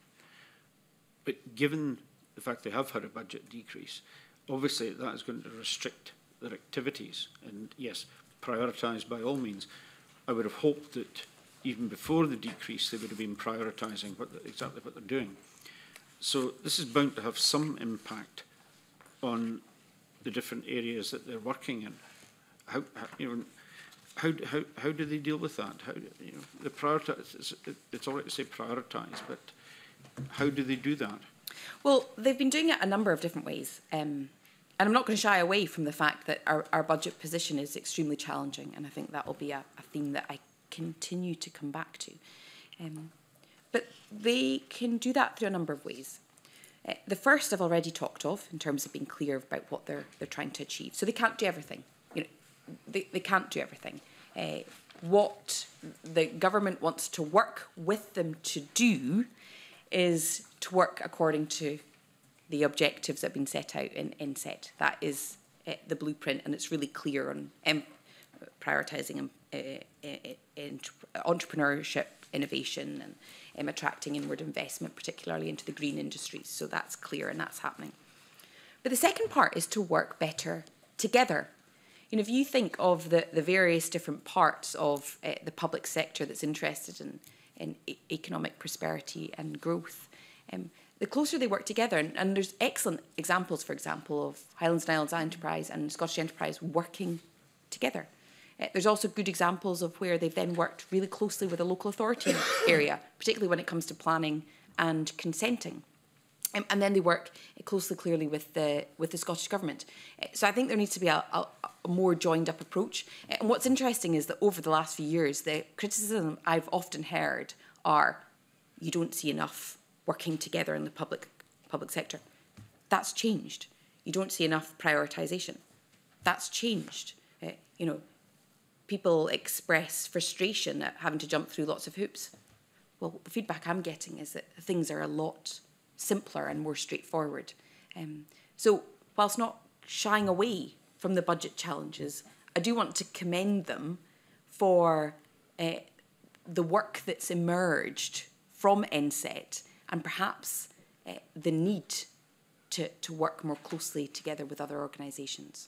But given the fact they have had a budget decrease, obviously that is going to restrict their activities, and yes, prioritise by all means. I would have hoped that even before the decrease they would have been prioritising what the, exactly what they're doing. So this is bound to have some impact on the different areas that they're working in. How, how you know, how, how, how do they deal with that? How, you know, the prioritise, it's, it's all right to say prioritise, but how do they do that? Well, they've been doing it a number of different ways. Um, And I'm not going to shy away from the fact that our, our budget position is extremely challenging, and I think that will be a, a theme that I continue to come back to. Um, but they can do that through a number of ways. Uh, the first I've already talked of, in terms of being clear about what they're, they're trying to achieve. So they can't do everything. You know, they, they can't do everything. Uh, what the government wants to work with them to do is to work according to the objectives that have been set out in N S E T. That is uh, the blueprint, and it's really clear on um, prioritising um, uh, uh, entrepreneurship, innovation, and um, attracting inward investment, particularly into the green industries. So that's clear, and that's happening. But the second part is to work better together. You know, if you think of the, the various different parts of uh, the public sector that's interested in, in e economic prosperity and growth, um, the closer they work together, and, and there's excellent examples, for example, of Highlands and Islands Enterprise and Scottish Enterprise working together. Uh, there's also good examples of where they've then worked really closely with a local authority area, particularly when it comes to planning and consenting. Um, and then they work closely, clearly, with the with the Scottish Government. Uh, so I think there needs to be a, a, a more joined-up approach. Uh, and what's interesting is that over the last few years, the criticism I've often heard are, you don't see enough working together in the public public sector. That's changed. You don't see enough prioritisation. That's changed. Uh, you know, people express frustration at having to jump through lots of hoops. Well, the feedback I'm getting is that things are a lot simpler and more straightforward. Um, so, whilst not shying away from the budget challenges, I do want to commend them for uh, the work that's emerged from N S E T and perhaps uh, the need to, to work more closely together with other organisations.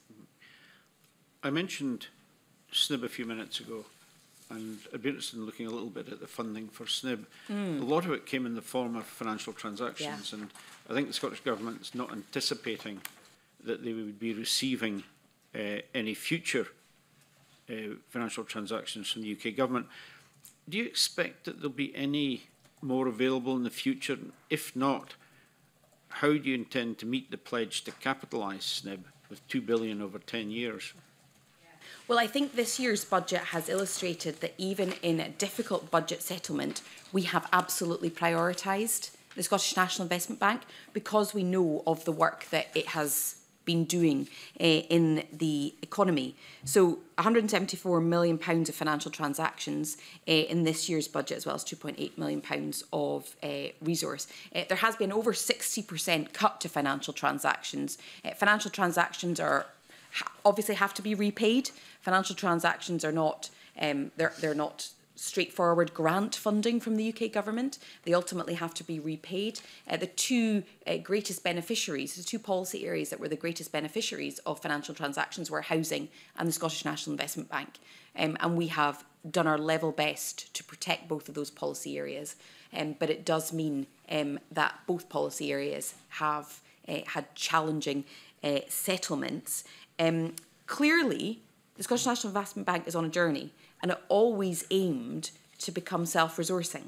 I mentioned S N I B a few minutes ago, and I'd be interested in looking a little bit at the funding for S N I B. Mm. A lot of it came in the form of financial transactions, yeah. and I think the Scottish Government's not anticipating that they would be receiving uh, any future uh, financial transactions from the U K Government. Do you expect that there'll be any more available in the future? If not, how do you intend to meet the pledge to capitalise S N I B with two billion dollars over ten years? Well, I think this year's budget has illustrated that even in a difficult budget settlement, we have absolutely prioritised the Scottish National Investment Bank because we know of the work that it has been doing uh, in the economy. So one hundred and seventy-four million pounds of financial transactions uh, in this year's budget, as well as two point eight million pounds of uh, resource. Uh, there has been over sixty percent cut to financial transactions. Uh, financial transactions are obviously have to be repaid. Financial transactions are not, um, they're, they're not straightforward grant funding from the U K Government. They ultimately have to be repaid. Uh, the two uh, greatest beneficiaries, the two policy areas that were the greatest beneficiaries of financial transactions were housing and the Scottish National Investment Bank. Um, and we have done our level best to protect both of those policy areas. Um, but it does mean um, that both policy areas have uh, had challenging uh, settlements. Um, clearly, the Scottish National Investment Bank is on a journey, and it always aimed to become self-resourcing.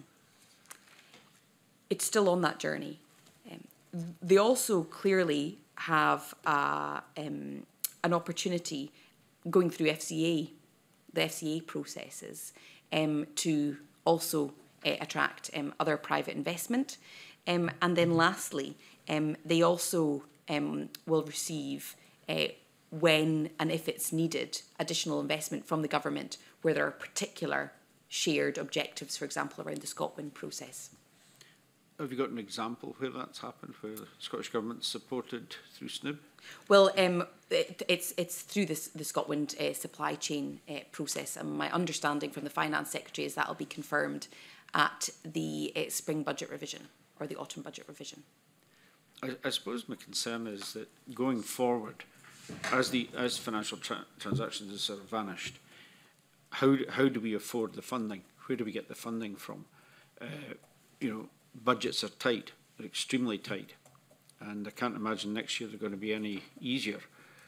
It's still on that journey. Um, they also clearly have uh, um, an opportunity going through F C A, the F C A processes, um, to also uh, attract um, other private investment. Um, and then lastly, um, they also um, will receive uh, when and if it's needed, additional investment from the government where there are particular shared objectives, for example, around the ScotWind process. Have you got an example where that's happened, where the Scottish Government supported through S N I B? Well, um, it, it's, it's through this, the ScotWind uh, supply chain uh, process, and my understanding from the Finance Secretary is that will be confirmed at the uh, spring budget revision or the autumn budget revision. I, I suppose my concern is that going forward, as the as financial tra transactions have sort of vanished, how how do we afford the funding? Where do we get the funding from? Uh, you know, budgets are tight; they're extremely tight, and I can't imagine next year they're going to be any easier.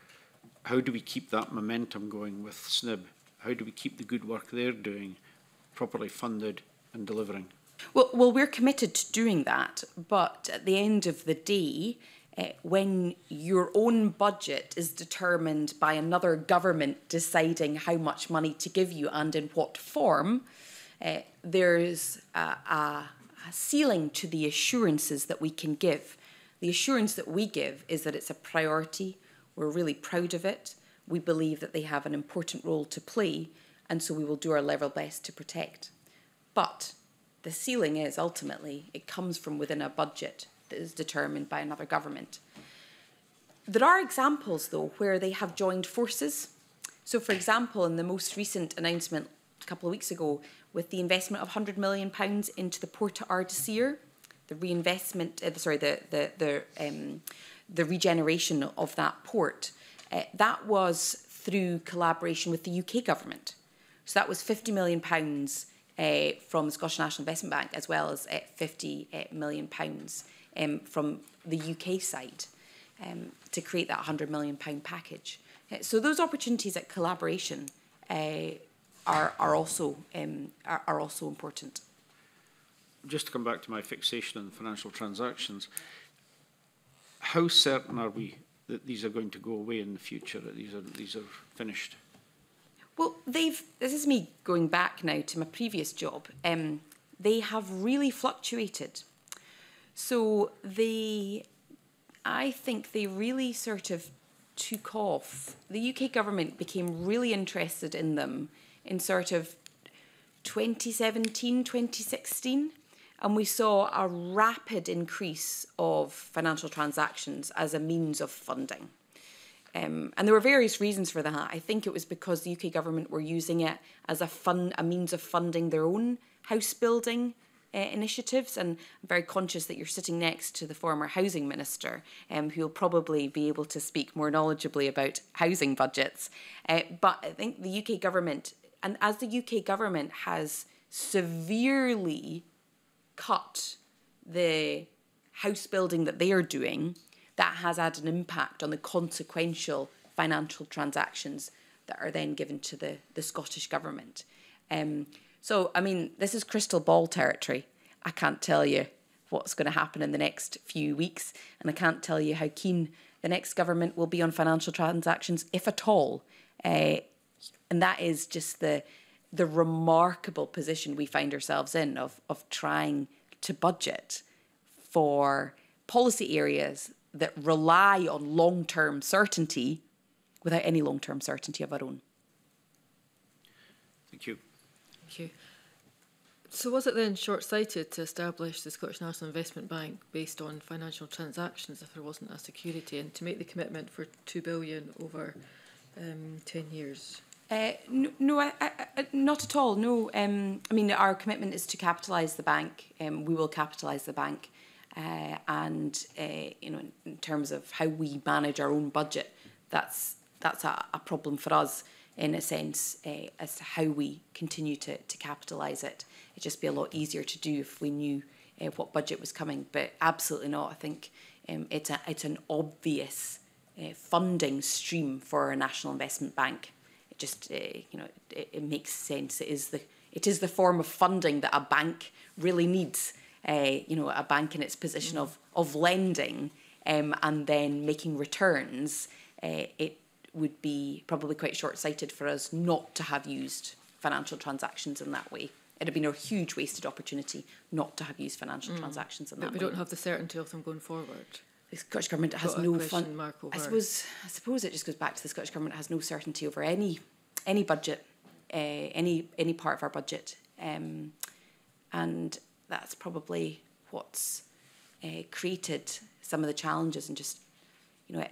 How do we keep that momentum going with S N I B? How do we keep the good work they're doing properly funded and delivering? Well, well, we're committed to doing that, but at the end of the day, Uh, when your own budget is determined by another government deciding how much money to give you and in what form, uh, there's a, a, a ceiling to the assurances that we can give. The assurance that we give is that it's a priority. We're really proud of it. We believe that they have an important role to play, and so we will do our level best to protect. But the ceiling is ultimately, it comes from within a budget that is determined by another government. There are examples, though, where they have joined forces. So, for example, in the most recent announcement a couple of weeks ago, with the investment of one hundred million pounds into the Port of Ardseer, the reinvestment, uh, sorry, the the the, um, the regeneration of that port, uh, that was through collaboration with the U K Government. So that was fifty million pounds uh, from the Scottish National Investment Bank, as well as uh, fifty million pounds Um, from the U K side um, to create that one hundred million pound package. Uh, so those opportunities at collaboration uh, are, are, also, um, are, are also important. Just to come back to my fixation on financial transactions, how certain are we that these are going to go away in the future, that these are, these are finished? Well, they've, this is me going back now to my previous job. Um, they have really fluctuated. So they, I think they really sort of took off. The U K government became really interested in them in sort of twenty seventeen, twenty sixteen. And we saw a rapid increase of financial transactions as a means of funding. Um, and there were various reasons for that. I think it was because the U K government were using it as a fund, a means of funding their own house building uh, initiatives. And I'm very conscious that you're sitting next to the former housing minister, um, who will probably be able to speak more knowledgeably about housing budgets. Uh, but I think the U K government, and as the U K government has severely cut the house building that they are doing, that has had an impact on the consequential financial transactions that are then given to the, the Scottish government. Um, so, I mean, this is crystal ball territory. I can't tell you what's going to happen in the next few weeks, and I can't tell you how keen the next government will be on financial transactions, if at all. Uh, and that is just the the remarkable position we find ourselves in of, of trying to budget for policy areas that rely on long-term certainty without any long-term certainty of our own. Thank you. Thank you. So was it then short-sighted to establish the Scottish National Investment Bank based on financial transactions if there wasn't a security, and to make the commitment for two billion dollars over um, ten years? Uh, no, no I, I, not at all. No, um, I mean, our commitment is to capitalise the bank. Um, we will capitalise the bank. Uh, and, uh, you know, in, in terms of how we manage our own budget, that's that's a, a problem for us in a sense uh, as to how we continue to, to capitalise it. It'd just be a lot easier to do if we knew uh, what budget was coming, but absolutely not. I think um, it's, a, it's an obvious uh, funding stream for a National Investment Bank. It just, uh, you know, it, it makes sense. It is the it is the form of funding that a bank really needs. Uh, you know, a bank in its position mm. of of lending um, and then making returns. Uh, it would be probably quite short-sighted for us not to have used financial transactions in that way. It'd have been a huge wasted opportunity not to have used financial mm. transactions in but that way. But we don't have the certainty of them going forward. The Scottish Government has Got no fun. I suppose. I suppose it just goes back to the Scottish Government has no certainty over any any budget, uh, any any part of our budget, um, and that's probably what's uh, created some of the challenges. And just, you know, it,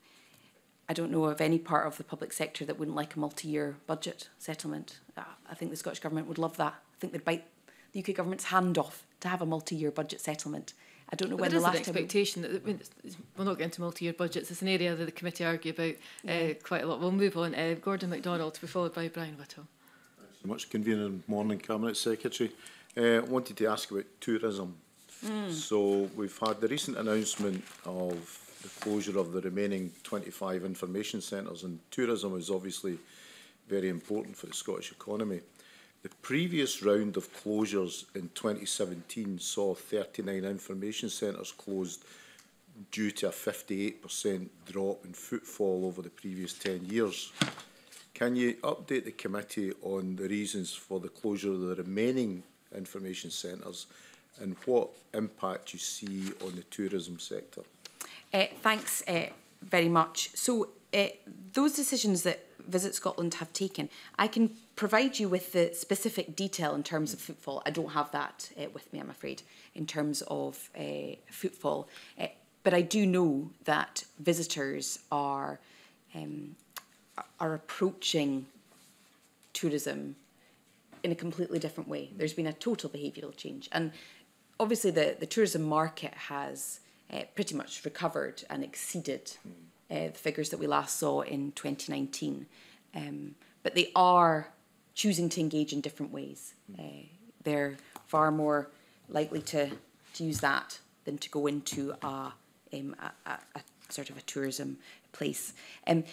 I don't know of any part of the public sector that wouldn't like a multi-year budget settlement. Uh, I think the Scottish Government would love that. I think they'd bite the U K Government's hand off to have a multi-year budget settlement. I don't know but when the last time... There is an expectation that, we'll not get into multi-year budgets, it's an area that the committee argue about yeah. uh, quite a lot. We'll move on. Uh, Gordon MacDonald to be followed by Brian Whittle. Thanks so much, Convener. Morning, Cabinet Secretary. I uh, wanted to ask about tourism. Mm. So we've had the recent announcement of the closure of the remaining twenty-five information centres, and tourism is obviously very important for the Scottish economy. The previous round of closures in twenty seventeen saw thirty-nine information centres closed due to a fifty-eight percent drop in footfall over the previous ten years. Can you update the committee on the reasons for the closure of the remaining information centres and what impact you see on the tourism sector? Uh, thanks uh, very much. So uh, those decisions that Visit Scotland have taken, I can provide you with the specific detail in terms of footfall. I don't have that uh, with me, I'm afraid, in terms of uh, footfall. Uh, but I do know that visitors are um, are approaching tourism in a completely different way. There's been a total behavioural change. And obviously the, the tourism market has uh, pretty much recovered and exceeded uh, the figures that we last saw in twenty nineteen. Um, but they are choosing to engage in different ways. Uh, they're far more likely to, to use that than to go into a, um, a, a, a sort of a tourism place. Um,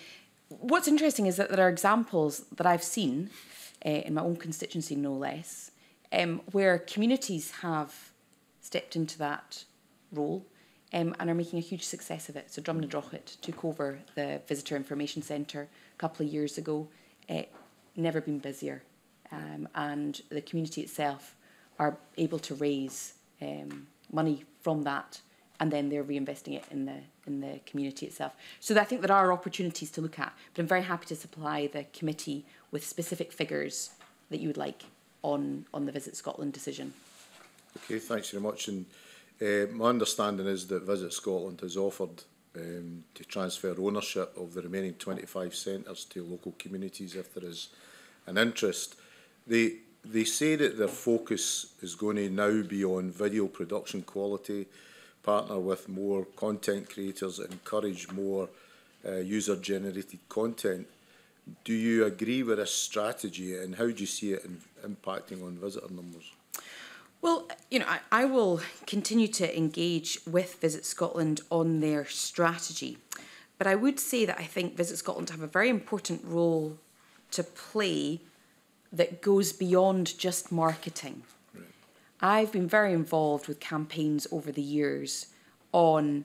what's interesting is that there are examples that I've seen uh, in my own constituency, no less, um, where communities have stepped into that role um, and are making a huge success of it. So Drummond and Droghett took over the Visitor Information Centre a couple of years ago. Uh, never been busier. Um, and the community itself are able to raise um, money from that, and then they're reinvesting it in the in the community itself. So I think there are opportunities to look at, but I'm very happy to supply the committee with specific figures that you would like on, on the Visit Scotland decision. Okay, thanks very much. And uh, my understanding is that Visit Scotland has offered um, to transfer ownership of the remaining twenty-five centres to local communities if there is an interest. They, they say that their focus is going to now be on video production quality, partner with more content creators, encourage more uh, user-generated content. Do you agree with this strategy, and how do you see it in, impacting on visitor numbers? Well, you know, I, I will continue to engage with Visit Scotland on their strategy, but I would say that I think Visit Scotland have a very important role to play that goes beyond just marketing. Right. I've been very involved with campaigns over the years on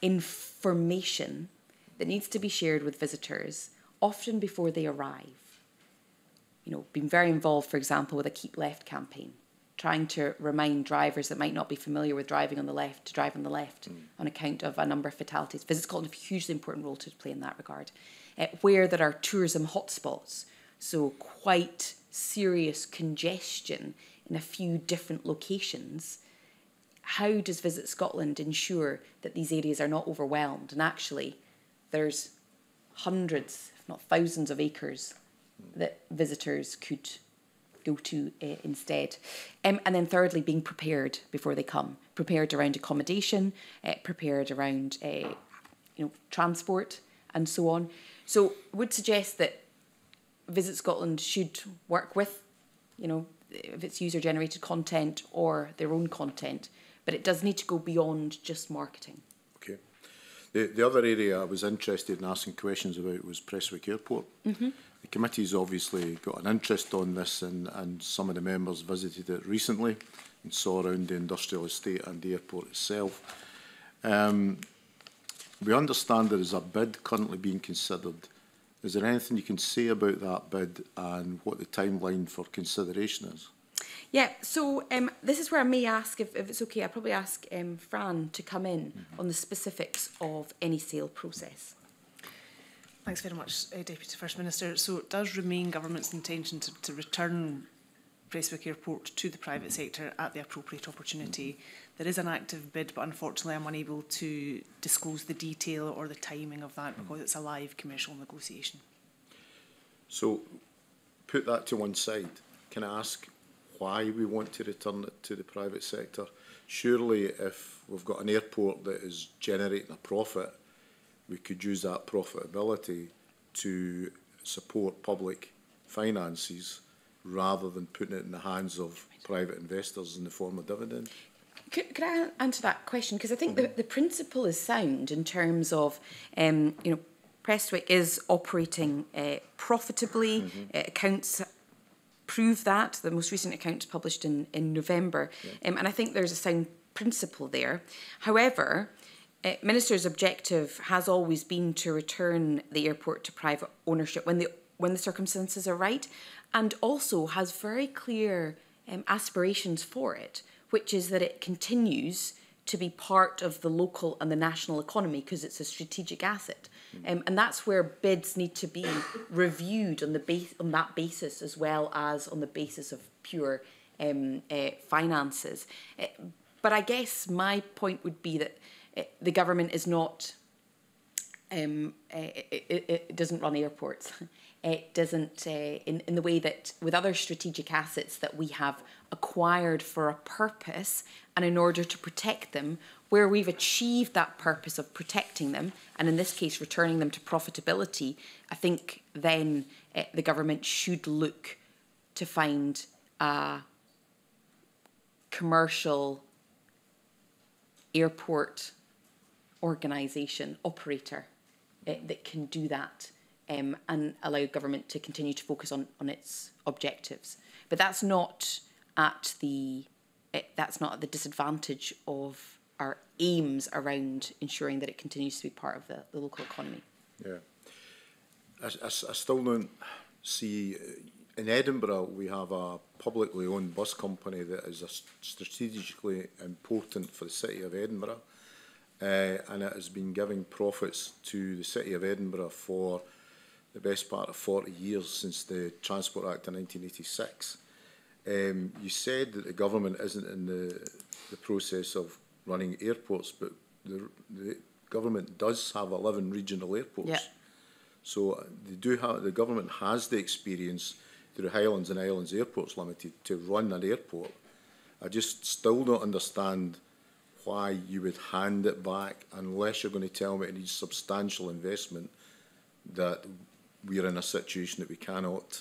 information that needs to be shared with visitors, often before they arrive. You know, been very involved, for example, with a Keep Left campaign, trying to remind drivers that might not be familiar with driving on the left to drive on the left mm. on account of a number of fatalities. Visit Scotland have a hugely important role to play in that regard. Uh, where there are tourism hotspots, so quite serious congestion in a few different locations, how does Visit Scotland ensure that these areas are not overwhelmed? And actually, there's hundreds, if not thousands of acres that visitors could go to uh, instead. Um, and then thirdly, being prepared before they come. Prepared around accommodation, uh, prepared around uh, you know, transport and so on. So I would suggest that Visit Scotland should work with, you know, if it's user-generated content or their own content, but it does need to go beyond just marketing. Okay. The, the other area I was interested in asking questions about was Prestwick Airport. Mm-hmm. The committee's obviously got an interest on this, and, and some of the members visited it recently and saw around the industrial estate and the airport itself. Um, we understand there is a bid currently being considered. Is there anything you can say about that bid and what the timeline for consideration is? Yeah, so um, this is where I may ask, if, if it's okay, I'll probably ask um, Fran to come in mm-hmm. on the specifics of any sale process. Thanks very much, uh, Deputy First Minister. So it does remain Government's intention to, to return Prestwick Airport to the private sector at the appropriate opportunity. Mm-hmm. There is an active bid, but unfortunately I'm unable to disclose the detail or the timing of that because it's a live commercial negotiation. So, put that to one side. Can I ask why we want to return it to the private sector? Surely if we've got an airport that is generating a profit, we could use that profitability to support public finances rather than putting it in the hands of private investors in the form of dividend. Could, could I answer that question? Because I think the, the principle is sound in terms of, um, you know, Prestwick is operating uh, profitably. Mm-hmm. uh, accounts prove that. The most recent accounts published in, in November. Yeah. Um, and I think there's a sound principle there. However, uh, Minister's objective has always been to return the airport to private ownership when the, when the circumstances are right, and also has very clear um, aspirations for it, which is that it continues to be part of the local and the national economy because it's a strategic asset. Mm. Um, and that's where bids need to be reviewed on the base, on that basis, as well as on the basis of pure um, uh, finances. Uh, but I guess my point would be that uh, the government is not, um, uh, it, it, it doesn't run airports. It doesn't, uh, in, in the way that with other strategic assets that we have acquired for a purpose and in order to protect them, where we've achieved that purpose of protecting them, and in this case returning them to profitability, I think then uh, the government should look to find a commercial airport organisation, operator uh, that can do that um, and allow government to continue to focus on, on its objectives. But that's not at the it, that's not at the disadvantage of our aims around ensuring that it continues to be part of the, the local economy. Yeah, I, I, I still don't see. In Edinburgh, we have a publicly owned bus company that is a strategically important for the city of Edinburgh, uh, and it has been giving profits to the city of Edinburgh for the best part of forty years, since the Transport Act of nineteen eighty-six. Um, you said that the government isn't in the, the process of running airports, but the, the government does have eleven regional airports. Yeah. So they do have, the government has the experience through Highlands and Islands Airports Limited to run an airport. I just still don't understand why you would hand it back unless you're going to tell me it needs substantial investment, that we're in a situation that we cannot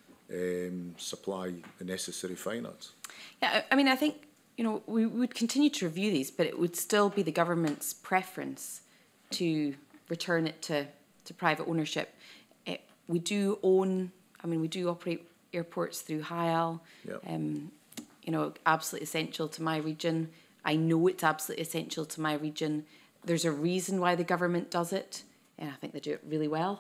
um, supply the necessary finance. Yeah, I mean, I think, you know, we would continue to review these, but it would still be the government's preference to return it to, to private ownership. It, we do own, I mean, we do operate airports through H I A L, Yep. um, you know, absolutely essential to my region. I know it's absolutely essential to my region. There's a reason why the government does it, and I think they do it really well.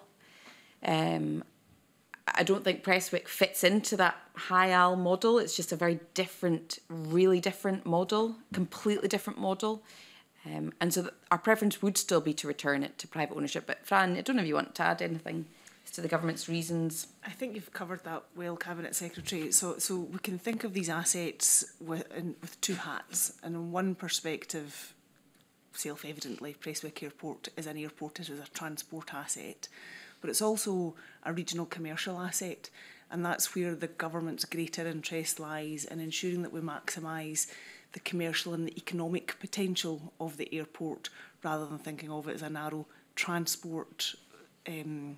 Um, I don't think Prestwick fits into that H I A L model. It's just a very different, really different model, completely different model. Um, and so th our preference would still be to return it to private ownership. But Fran, I don't know if you want to add anything as to the government's reasons. I think you've covered that well, Cabinet Secretary. So, so we can think of these assets with, in, with two hats. And in one perspective, self-evidently, Prestwick Airport is an airport, it is a transport asset. But it's also a regional commercial asset. And that's where the government's greater interest lies in ensuring that we maximise the commercial and the economic potential of the airport, rather than thinking of it as a narrow transport um,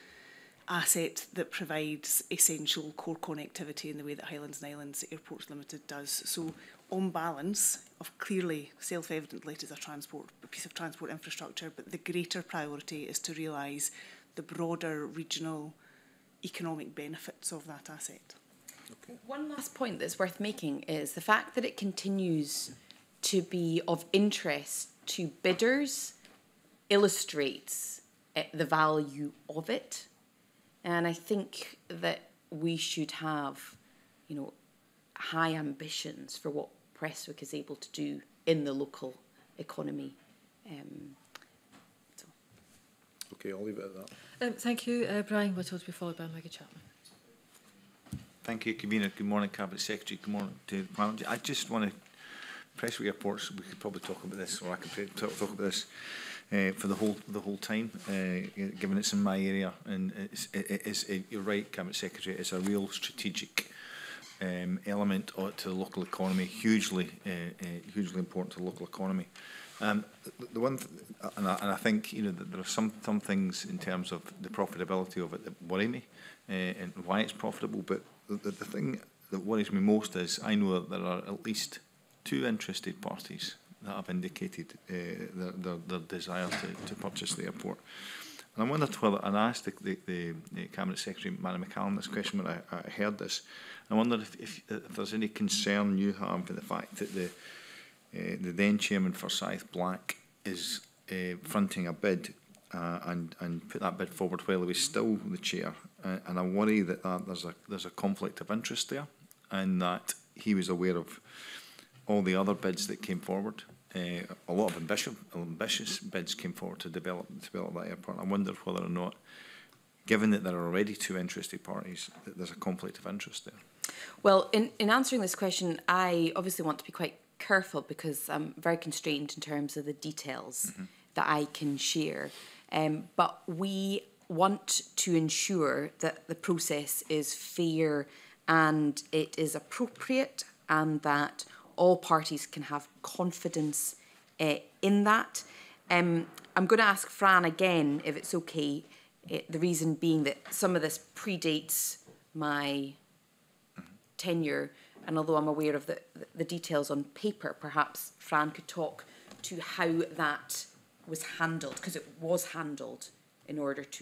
asset that provides essential core connectivity in the way that Highlands and Islands Airports Limited does. So, on balance, of clearly, self-evidently, it is a transport, a piece of transport infrastructure, but the greater priority is to realise the broader regional economic benefits of that asset. Okay. One last point that's worth making is the fact that it continues to be of interest to bidders illustrates uh, the value of it. And I think that we should have, you know, high ambitions for what Prestwick is able to do in the local economy. Um, so. Okay, I'll leave it at that. Um, thank you, uh, Brian Whittle, to be followed by Maggie Chapman. Thank you, Convener. Good morning, Cabinet Secretary. Good morning to the Parliament. I just want to, Prestwick Airports, we could probably talk about this, or I could talk, talk about this uh, for the whole the whole time, uh, given it's in my area. And it's, it, it's, it, you're right, Cabinet Secretary, it's a real strategic um, element to the local economy, hugely, uh, uh, hugely important to the local economy. Um, the, the one, th and, I, and I think you know that there are some some things in terms of the profitability of it that worry me, uh, and why it's profitable. But the, the, the thing that worries me most is I know that there are at least two interested parties that have indicated uh, their, their, their desire to, to purchase the airport. And I wondered whether, and I asked the, the, the, the Cabinet Secretary, Manny McCallum, this question when I, I heard this. I wondered if, if, if there's any concern you have for the fact that the Uh, the then chairman Forsyth Black is uh, fronting a bid uh, and and put that bid forward while he was still the chair, uh, and I worry that, that there's a there's a conflict of interest there, and that he was aware of all the other bids that came forward. Uh, a lot of ambitious ambitious bids came forward to develop to develop that airport. I wonder whether or not, given that there are already two interested parties, that there's a conflict of interest there. Well, in in answering this question, I obviously want to be quite careful because I'm very constrained in terms of the details mm-hmm. that I can share. Um, but we want to ensure that the process is fair and it is appropriate, and that all parties can have confidence uh, in that. Um, I'm going to ask Fran again, if it's okay, uh, the reason being that some of this predates my mm-hmm. tenure. And although I'm aware of the, the details on paper, perhaps Fran could talk to how that was handled, because it was handled in order to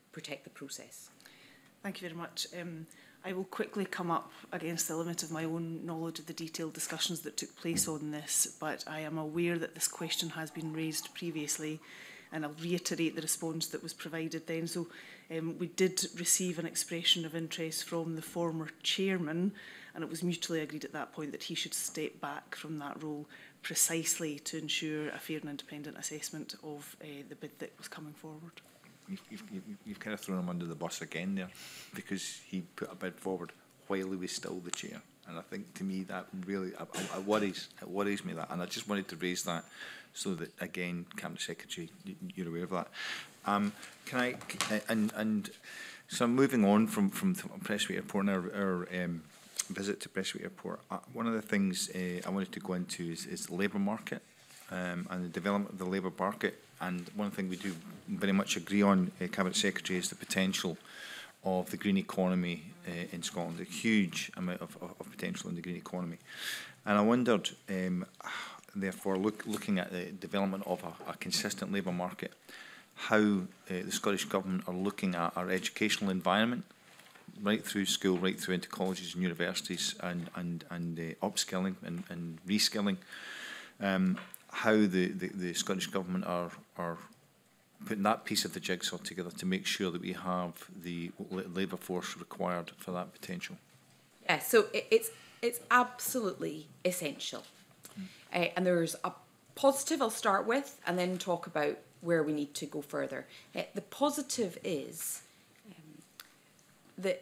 protect the process. Thank you very much. Um, I will quickly come up against the limit of my own knowledge of the detailed discussions that took place on this, but I am aware that this question has been raised previously, and I'll reiterate the response that was provided then. So um, we did receive an expression of interest from the former chairman, and it was mutually agreed at that point that he should step back from that role precisely to ensure a fair and independent assessment of uh, the bid that was coming forward. You've, you've, you've kind of thrown him under the bus again there, because he put a bid forward while he was still the chair. And I think, to me, that really uh, uh, worries, it worries me that. And I just wanted to raise that so that, again, Cabinet Secretary, you're aware of that. Um, can I, and, and so I'm moving on from, from Prestwick Airport and our, our um, visit to Prestwick Airport. Uh, one of the things uh, I wanted to go into is, is the labour market um, and the development of the labour market. And one thing we do very much agree on, uh, Cabinet Secretary, is the potential of the green economy uh, in Scotland, a huge amount of, of, of potential in the green economy. And I wondered, um, therefore, look, looking at the development of a, a consistent labour market, how uh, the Scottish Government are looking at our educational environment, right through school, right through into colleges and universities, and, and, and uh, upskilling and, and reskilling. Um, how the, the, the Scottish Government are, are putting that piece of the jigsaw together to make sure that we have the labour force required for that potential. Yeah, so it, it's, it's absolutely essential. Mm. Uh, and there's a positive I'll start with, and then talk about where we need to go further. Uh, the positive is um, that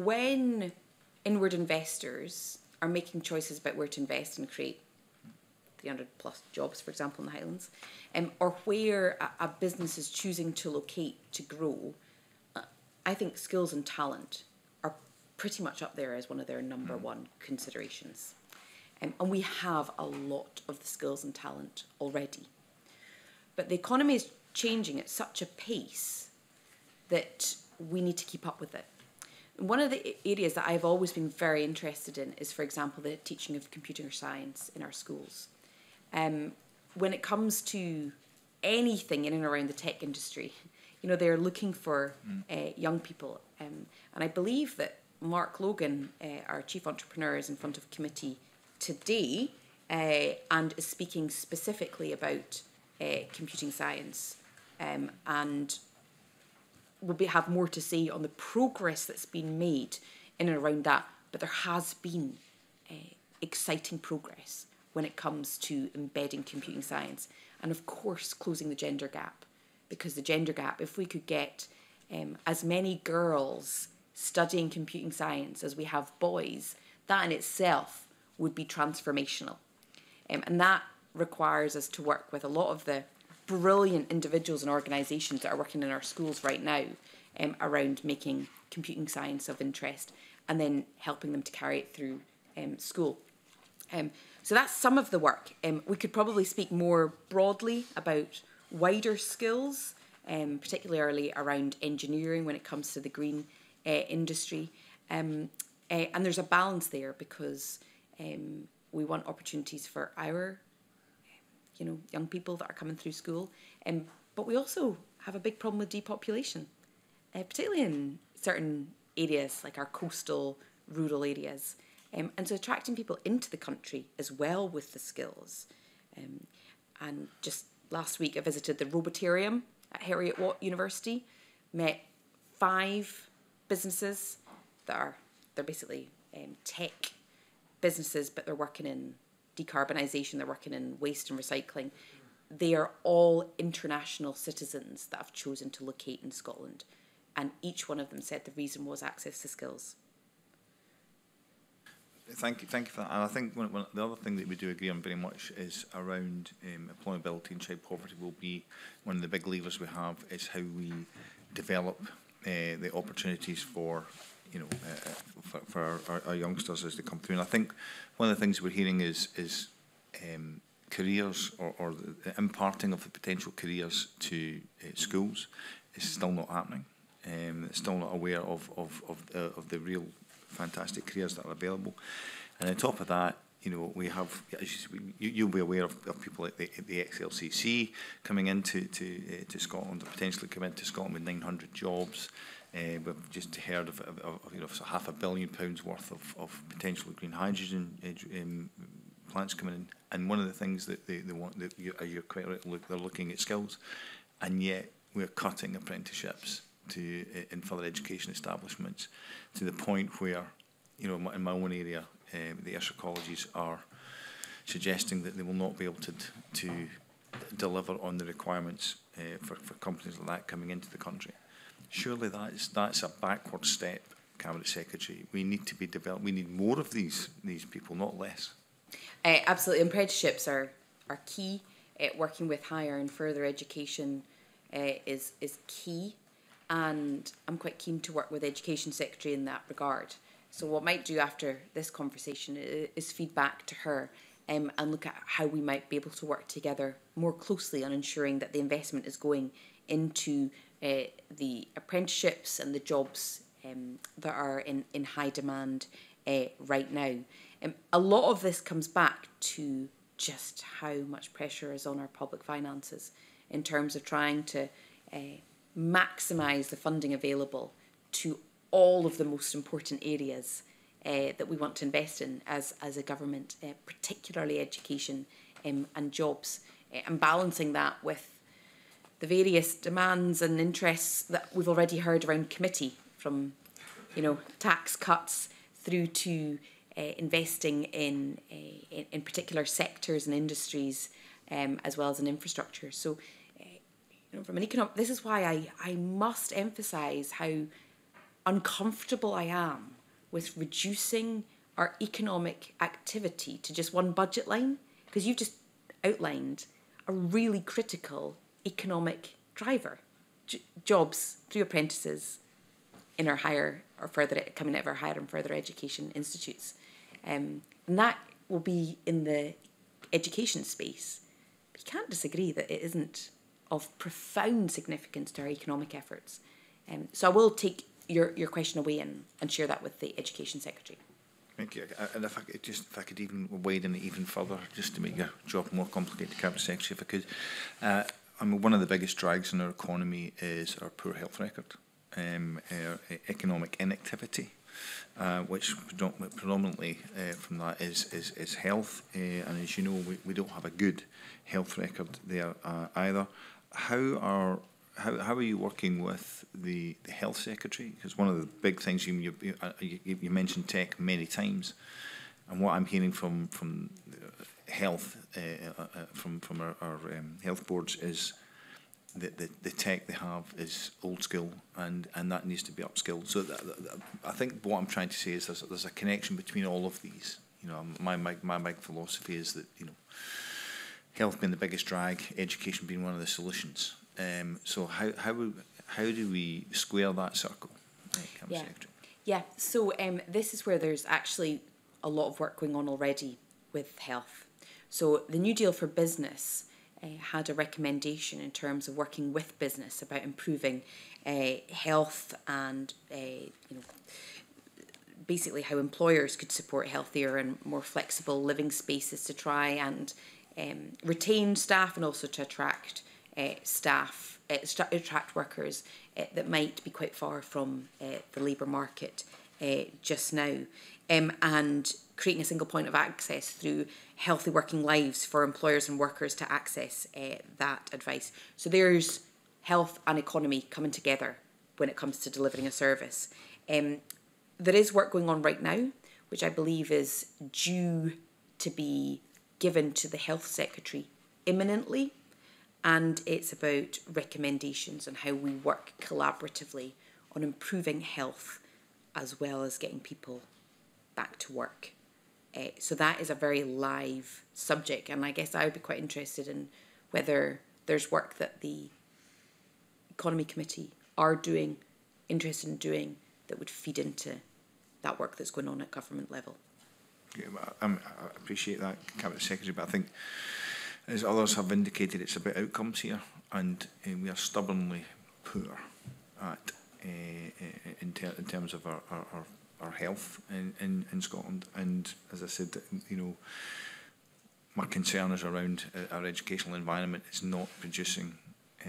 when inward investors are making choices about where to invest and create three hundred plus jobs, for example, in the Highlands, um, or where a, a business is choosing to locate to grow, uh, I think skills and talent are pretty much up there as one of their number one considerations. Um, and we have a lot of the skills and talent already. But the economy is changing at such a pace that we need to keep up with it. And one of the areas that I've always been very interested in is, for example, the teaching of computer science in our schools. Um, when it comes to anything in and around the tech industry, you know, they're looking for mm. uh, young people. Um, and I believe that Mark Logan, uh, our Chief Entrepreneur, is in front of committee today uh, and is speaking specifically about uh, computing science. Um, and we'll be, have more to say on the progress that's been made in and around that. But there has been uh, exciting progress when it comes to embedding computing science. And of course, closing the gender gap. Because the gender gap, if we could get um, as many girls studying computing science as we have boys, that in itself would be transformational. Um, and that requires us to work with a lot of the brilliant individuals and organisations that are working in our schools right now um, around making computing science of interest, and then helping them to carry it through um, school. Um, so that's some of the work. Um, we could probably speak more broadly about wider skills, um, particularly around engineering when it comes to the green uh, industry. Um, uh, and there's a balance there, because um, we want opportunities for our you know, young people that are coming through school. Um, but we also have a big problem with depopulation, uh, particularly in certain areas like our coastal, rural areas. Um, and so attracting people into the country as well with the skills. Um, and just last week I visited the Robotarium at Heriot-Watt University, met five businesses that are, they're basically um, tech businesses, but they're working in decarbonisation, they're working in waste and recycling. They are all international citizens that have chosen to locate in Scotland. And each one of them said the reason was access to skills. Thank you, thank you for that. And I think one, one, the other thing that we do agree on very much is around um, employability and child poverty will be one of the big levers we have, is how we develop uh, the opportunities for, you know, uh, for, for our, our, our youngsters as they come through. And I think one of the things we're hearing is is um, careers, or, or the imparting of the potential careers to uh, schools is still not happening. Um, it's still not aware of of of, uh, of the real fantastic careers that are available. And on top of that, you know, we have, as you, you'll be aware of, of people like the, the X L C C coming into to, uh, to Scotland, or potentially come into Scotland with nine hundred jobs. Uh, we've just heard of, of, of you know, half a billion pounds worth of, of potential green hydrogen uh, um, plants coming in. And one of the things that they, they want, that you, you're quite right, look, they're looking at skills, and yet we're cutting apprenticeships to uh, in further education establishments to the point where, you know, in my, in my own area, um, the Ayrshire colleges are suggesting that they will not be able to to deliver on the requirements uh, for, for companies like that coming into the country. Surely that's that's a backward step, Cabinet Secretary. We need to be developed. We need more of these these people, not less. Uh, absolutely, and apprenticeships are are key. Uh, working with higher and further education uh, is is key, and I'm quite keen to work with the Education Secretary in that regard. So what I might do after this conversation is, is feedback to her um, and look at how we might be able to work together more closely on ensuring that the investment is going into uh, the apprenticeships and the jobs um, that are in, in high demand uh, right now. Um, a lot of this comes back to just how much pressure is on our public finances in terms of trying to uh, maximise the funding available to all of the most important areas uh, that we want to invest in as, as a government, uh, particularly education um, and jobs, uh, and balancing that with the various demands and interests that we've already heard around committee, from, you know, tax cuts through to uh, investing in, uh, in in particular sectors and industries, um, as well as in infrastructure. So, uh, you know, from an economic, this is why I I must emphasise how uncomfortable I am with reducing our economic activity to just one budget line, because you've just outlined a really critical economic driver, J jobs through apprentices in our higher or further, coming out of our higher and further education institutes. Um, and that will be in the education space. But you can't disagree that it isn't of profound significance to our economic efforts. Um, so I will take your, your question away and, and share that with the Education Secretary. Thank you. And if I could just, if I could even widen it even further, just to make your job more complicated, Cabinet Secretary, if I could. Uh, I mean, one of the biggest drags in our economy is our poor health record, um, our economic inactivity, uh, which predominantly uh, from that is is, is health. Uh, and as you know, we, we don't have a good health record there uh, either. How are How, how are you working with the, the Health Secretary? Because one of the big things, you, you, you, you mentioned tech many times, and what I'm hearing from, from health, uh, uh, from, from our, our um, health boards is that the, the tech they have is old school, and, and that needs to be upskilled. So that, that, I think what I'm trying to say is there's, there's a connection between all of these. You know, my, my, my big philosophy is that, you know, health being the biggest drag, education being one of the solutions. Um, so how how how do we square that circle? Yeah, Secretary? yeah. So um, this is where there's actually a lot of work going on already with health. So the New Deal for Business uh, had a recommendation in terms of working with business about improving uh, health and uh, you know, basically how employers could support healthier and more flexible living spaces to try and um, retain staff and also to attract Uh, staff, uh, attract workers uh, that might be quite far from uh, the labour market uh, just now, um, and creating a single point of access through healthy working lives for employers and workers to access uh, that advice. So there's health and economy coming together when it comes to delivering a service. Um, there is work going on right now, which I believe is due to be given to the Health Secretary imminently. And it's about recommendations on how we work collaboratively on improving health as well as getting people back to work. Uh, so that is a very live subject, and I guess I would be quite interested in whether there's work that the Economy Committee are doing, interested in doing, that would feed into that work that's going on at government level. Yeah, I, I appreciate that, Cabinet Secretary, but I think, as others have indicated, it's about outcomes here, and uh, we are stubbornly poor at uh, in, ter in terms of our, our, our our health in, in, in Scotland. And as I said, you know, my concern is around uh, our educational environment is not producing uh,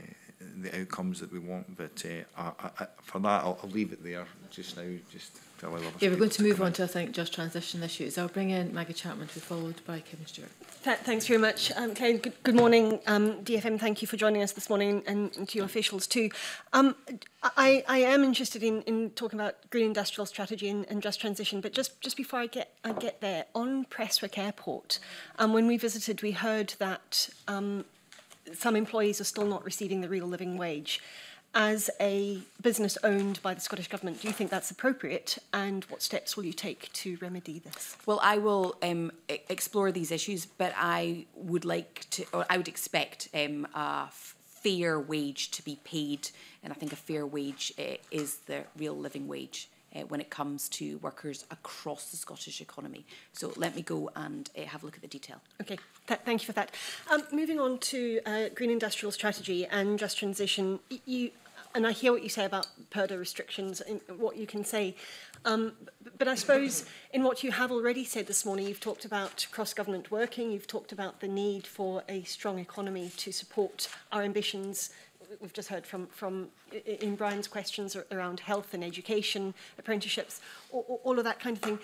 the outcomes that we want. But uh, I, I, for that, I'll, I'll leave it there just now. Just to allow others yeah, we're going to move on in. to, I think, just transition issues. I'll bring in Maggie Chapman, to be followed by Kevin Stewart. Th thanks very much, um, Claire. Good, good morning, um, D F M. Thank you for joining us this morning, and, and to your officials too. Um, I, I am interested in, in talking about green industrial strategy and, and just transition, but just, just before I get, I get there, on Prestwick Airport, um, when we visited, we heard that um, some employees are still not receiving the real living wage. As a business owned by the Scottish Government, do you think that's appropriate, and what steps will you take to remedy this? Well, I will um, e explore these issues, but I would like to, or I would expect um, a fair wage to be paid, and I think a fair wage uh, is the real living wage uh, when it comes to workers across the Scottish economy. So let me go and uh, have a look at the detail. Okay, Th thank you for that. Um, moving on to uh, green industrial strategy and just transition, you, and I hear what you say about P U R D A restrictions and what you can say, um, but I suppose in what you have already said this morning, you've talked about cross-government working, you've talked about the need for a strong economy to support our ambitions. We've just heard from, from in Brian's questions around health and education, apprenticeships, all, all of that kind of thing.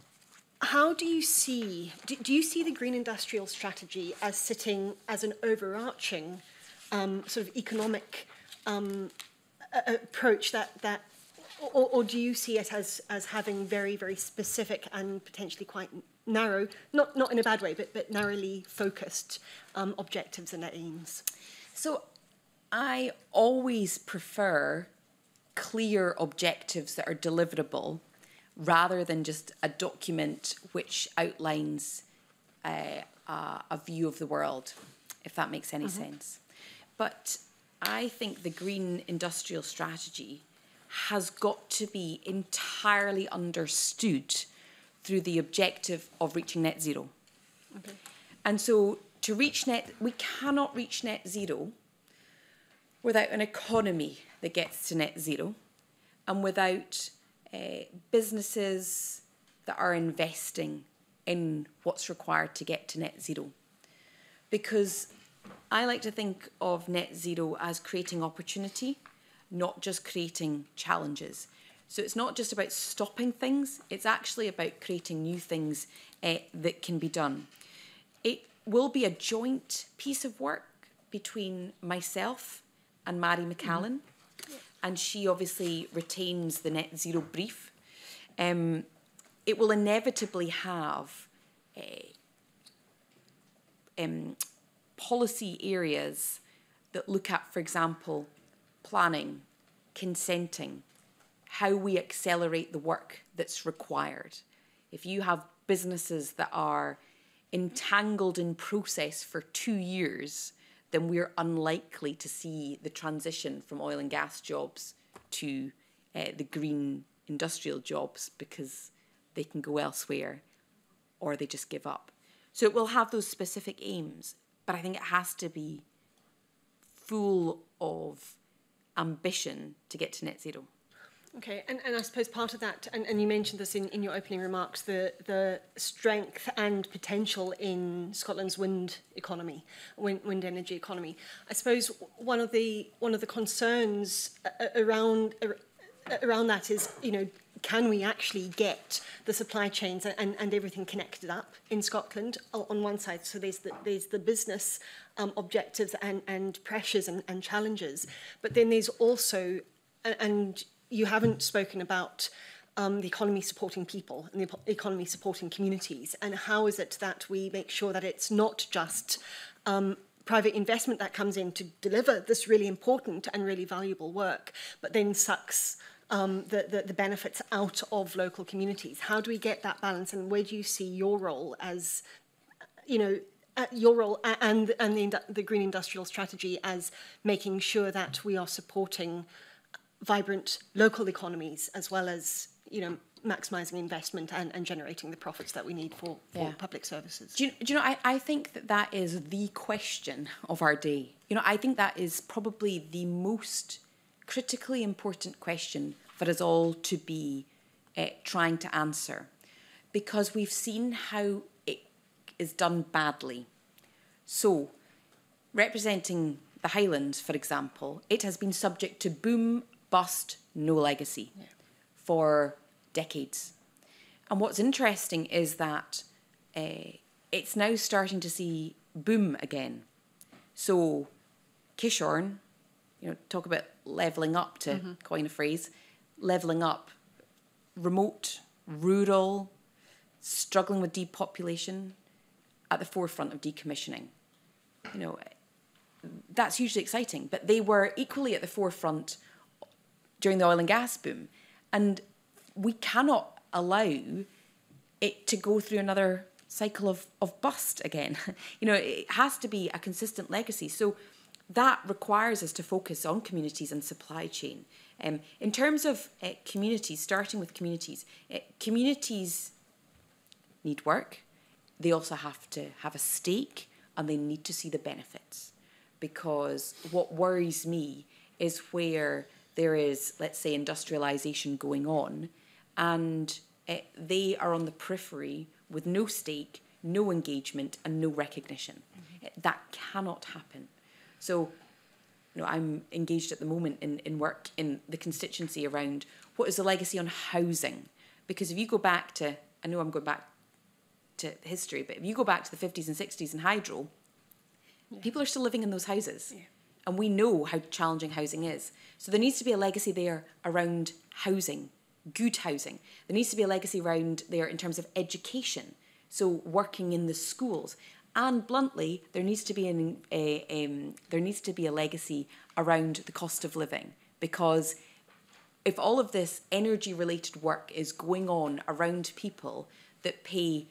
How do you see, do, do you see the green industrial strategy as sitting as an overarching um, sort of economic um, a, approach that, that or, or do you see it as, as having very, very specific and potentially quite narrow, not, not in a bad way, but, but narrowly focused um, objectives and aims? So I always prefer clear objectives that are deliverable rather than just a document which outlines uh, uh, a view of the world, if that makes any mm-hmm. sense. But I think the green industrial strategy has got to be entirely understood through the objective of reaching net zero. Okay. And so to reach net, we cannot reach net zero without an economy that gets to net zero and without uh, businesses that are investing in what's required to get to net zero. Because I like to think of net zero as creating opportunity, not just creating challenges. So it's not just about stopping things, it's actually about creating new things uh, that can be done. It will be a joint piece of work between myself and Mary McCallan, mm-hmm. and she obviously retains the net zero brief. Um, it will inevitably have uh, um, policy areas that look at, for example, planning, consenting, how we accelerate the work that's required. If you have businesses that are entangled in process for two years, then we're unlikely to see the transition from oil and gas jobs to uh, the green industrial jobs because they can go elsewhere or they just give up. So it will have those specific aims, but I think it has to be full of ambition to get to net zero. Okay, and, and I suppose part of that, and, and you mentioned this in, in your opening remarks, the, the strength and potential in Scotland's wind economy, wind, wind energy economy. I suppose one of the one of the concerns around around that is, you know, can we actually get the supply chains and, and everything connected up in Scotland on one side? So there's the, there's the business um, objectives and, and pressures and, and challenges, but then there's also, and you haven't spoken about um, the economy supporting people and the economy supporting communities, and how is it that we make sure that it's not just um, private investment that comes in to deliver this really important and really valuable work, but then sucks um, the, the, the benefits out of local communities. How do we get that balance, and where do you see your role as, you know, uh, your role and, and the, the green industrial strategy as making sure that we are supporting vibrant local economies as well as, you know, maximising investment and, and generating the profits that we need for, for yeah. public services? Do you, do you know, I, I think that that is the question of our day. You know, I think that is probably the most critically important question for us all to be uh, trying to answer, because we've seen how it is done badly. So, representing the Highlands, for example, it has been subject to boom, bust, no legacy yeah. for decades. And what's interesting is that uh, it's now starting to see boom again. So, Kishorn, you know, talk about levelling up, to mm-hmm. coin a phrase, levelling up, remote, rural, struggling with depopulation, at the forefront of decommissioning. You know, that's hugely exciting, but they were equally at the forefront during the oil and gas boom. And we cannot allow it to go through another cycle of, of bust again. You know, it has to be a consistent legacy. So that requires us to focus on communities and supply chain. Um, in terms of uh, communities, starting with communities, uh, communities need work. They also have to have a stake, and they need to see the benefits. Because what worries me is where there is, let's say, industrialisation going on, and uh, they are on the periphery with no stake, no engagement, and no recognition. Mm-hmm. That cannot happen. So, you know, I'm engaged at the moment in, in work in the constituency around what is the legacy on housing. Because if you go back to, I know I'm going back to history, but if you go back to the fifties and sixties in hydro, yeah. people are still living in those houses. Yeah. And we know how challenging housing is. So there needs to be a legacy there around housing, good housing. There needs to be a legacy around there in terms of education, so working in the schools. And bluntly, there needs to be an, a, um, there needs to be a legacy around the cost of living, because if all of this energy-related work is going on around people that pay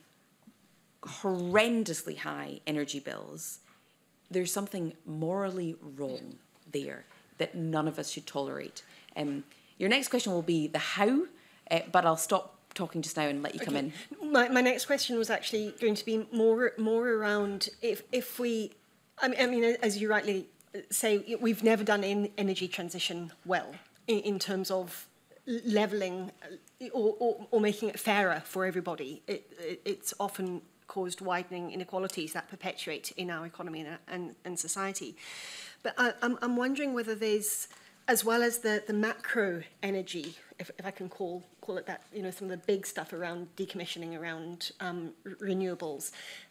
horrendously high energy bills, there's something morally wrong there that none of us should tolerate. Um, your next question will be the how, uh, but I'll stop talking just now and let you come okay. in. My, my next question was actually going to be more more around if if we, I mean, I mean as you rightly say, we've never done en energy transition well in, in terms of levelling or, or, or making it fairer for everybody. It, it, it's often caused widening inequalities that perpetuate in our economy and, and, and society. But I, I'm, I'm wondering whether there's, as well as the, the macro energy, if, if I can call call it that, you know, some of the big stuff around decommissioning, around um, renewables,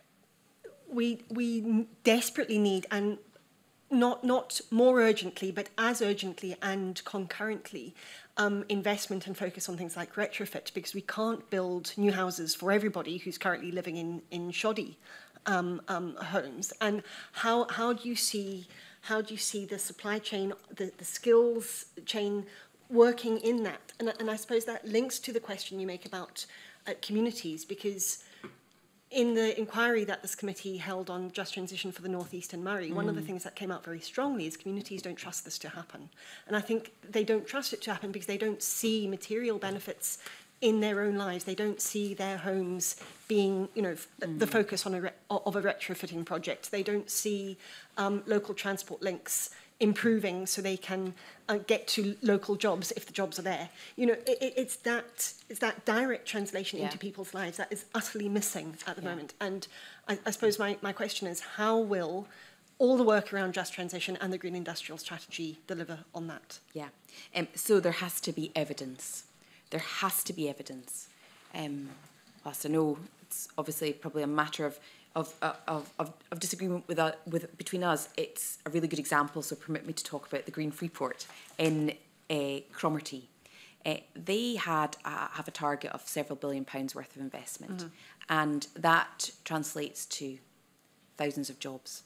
we we desperately need, and not not more urgently, but as urgently and concurrently, um, investment and focus on things like retrofit, because we can't build new houses for everybody who's currently living in in shoddy um, um, homes. And how how do you see how do you see the supply chain, the, the skills chain working in that? And, and I suppose that links to the question you make about uh, communities, because in the inquiry that this committee held on just transition for the North East and Murray, mm. one of the things that came out very strongly is communities don't trust this to happen. And I think they don't trust it to happen because they don't see material benefits in their own lives. They don't see their homes being, you know, mm. the focus on a re of a retrofitting project. They don't see um, local transport links improving so they can uh, get to local jobs if the jobs are there. You know, it, it's that it's that direct translation yeah. into people's lives that is utterly missing at the yeah. moment. And I, I suppose my, my question is, how will all the work around just transition and the Green Industrial Strategy deliver on that? Yeah, um, so there has to be evidence. There has to be evidence. Um, whilst I know it's obviously probably a matter of Of, of, of, of disagreement with, uh, with between us, it's a really good example, so permit me to talk about the Green Freeport in uh, Cromarty. Uh, they had uh, have a target of several billion pounds worth of investment, mm-hmm. and that translates to thousands of jobs.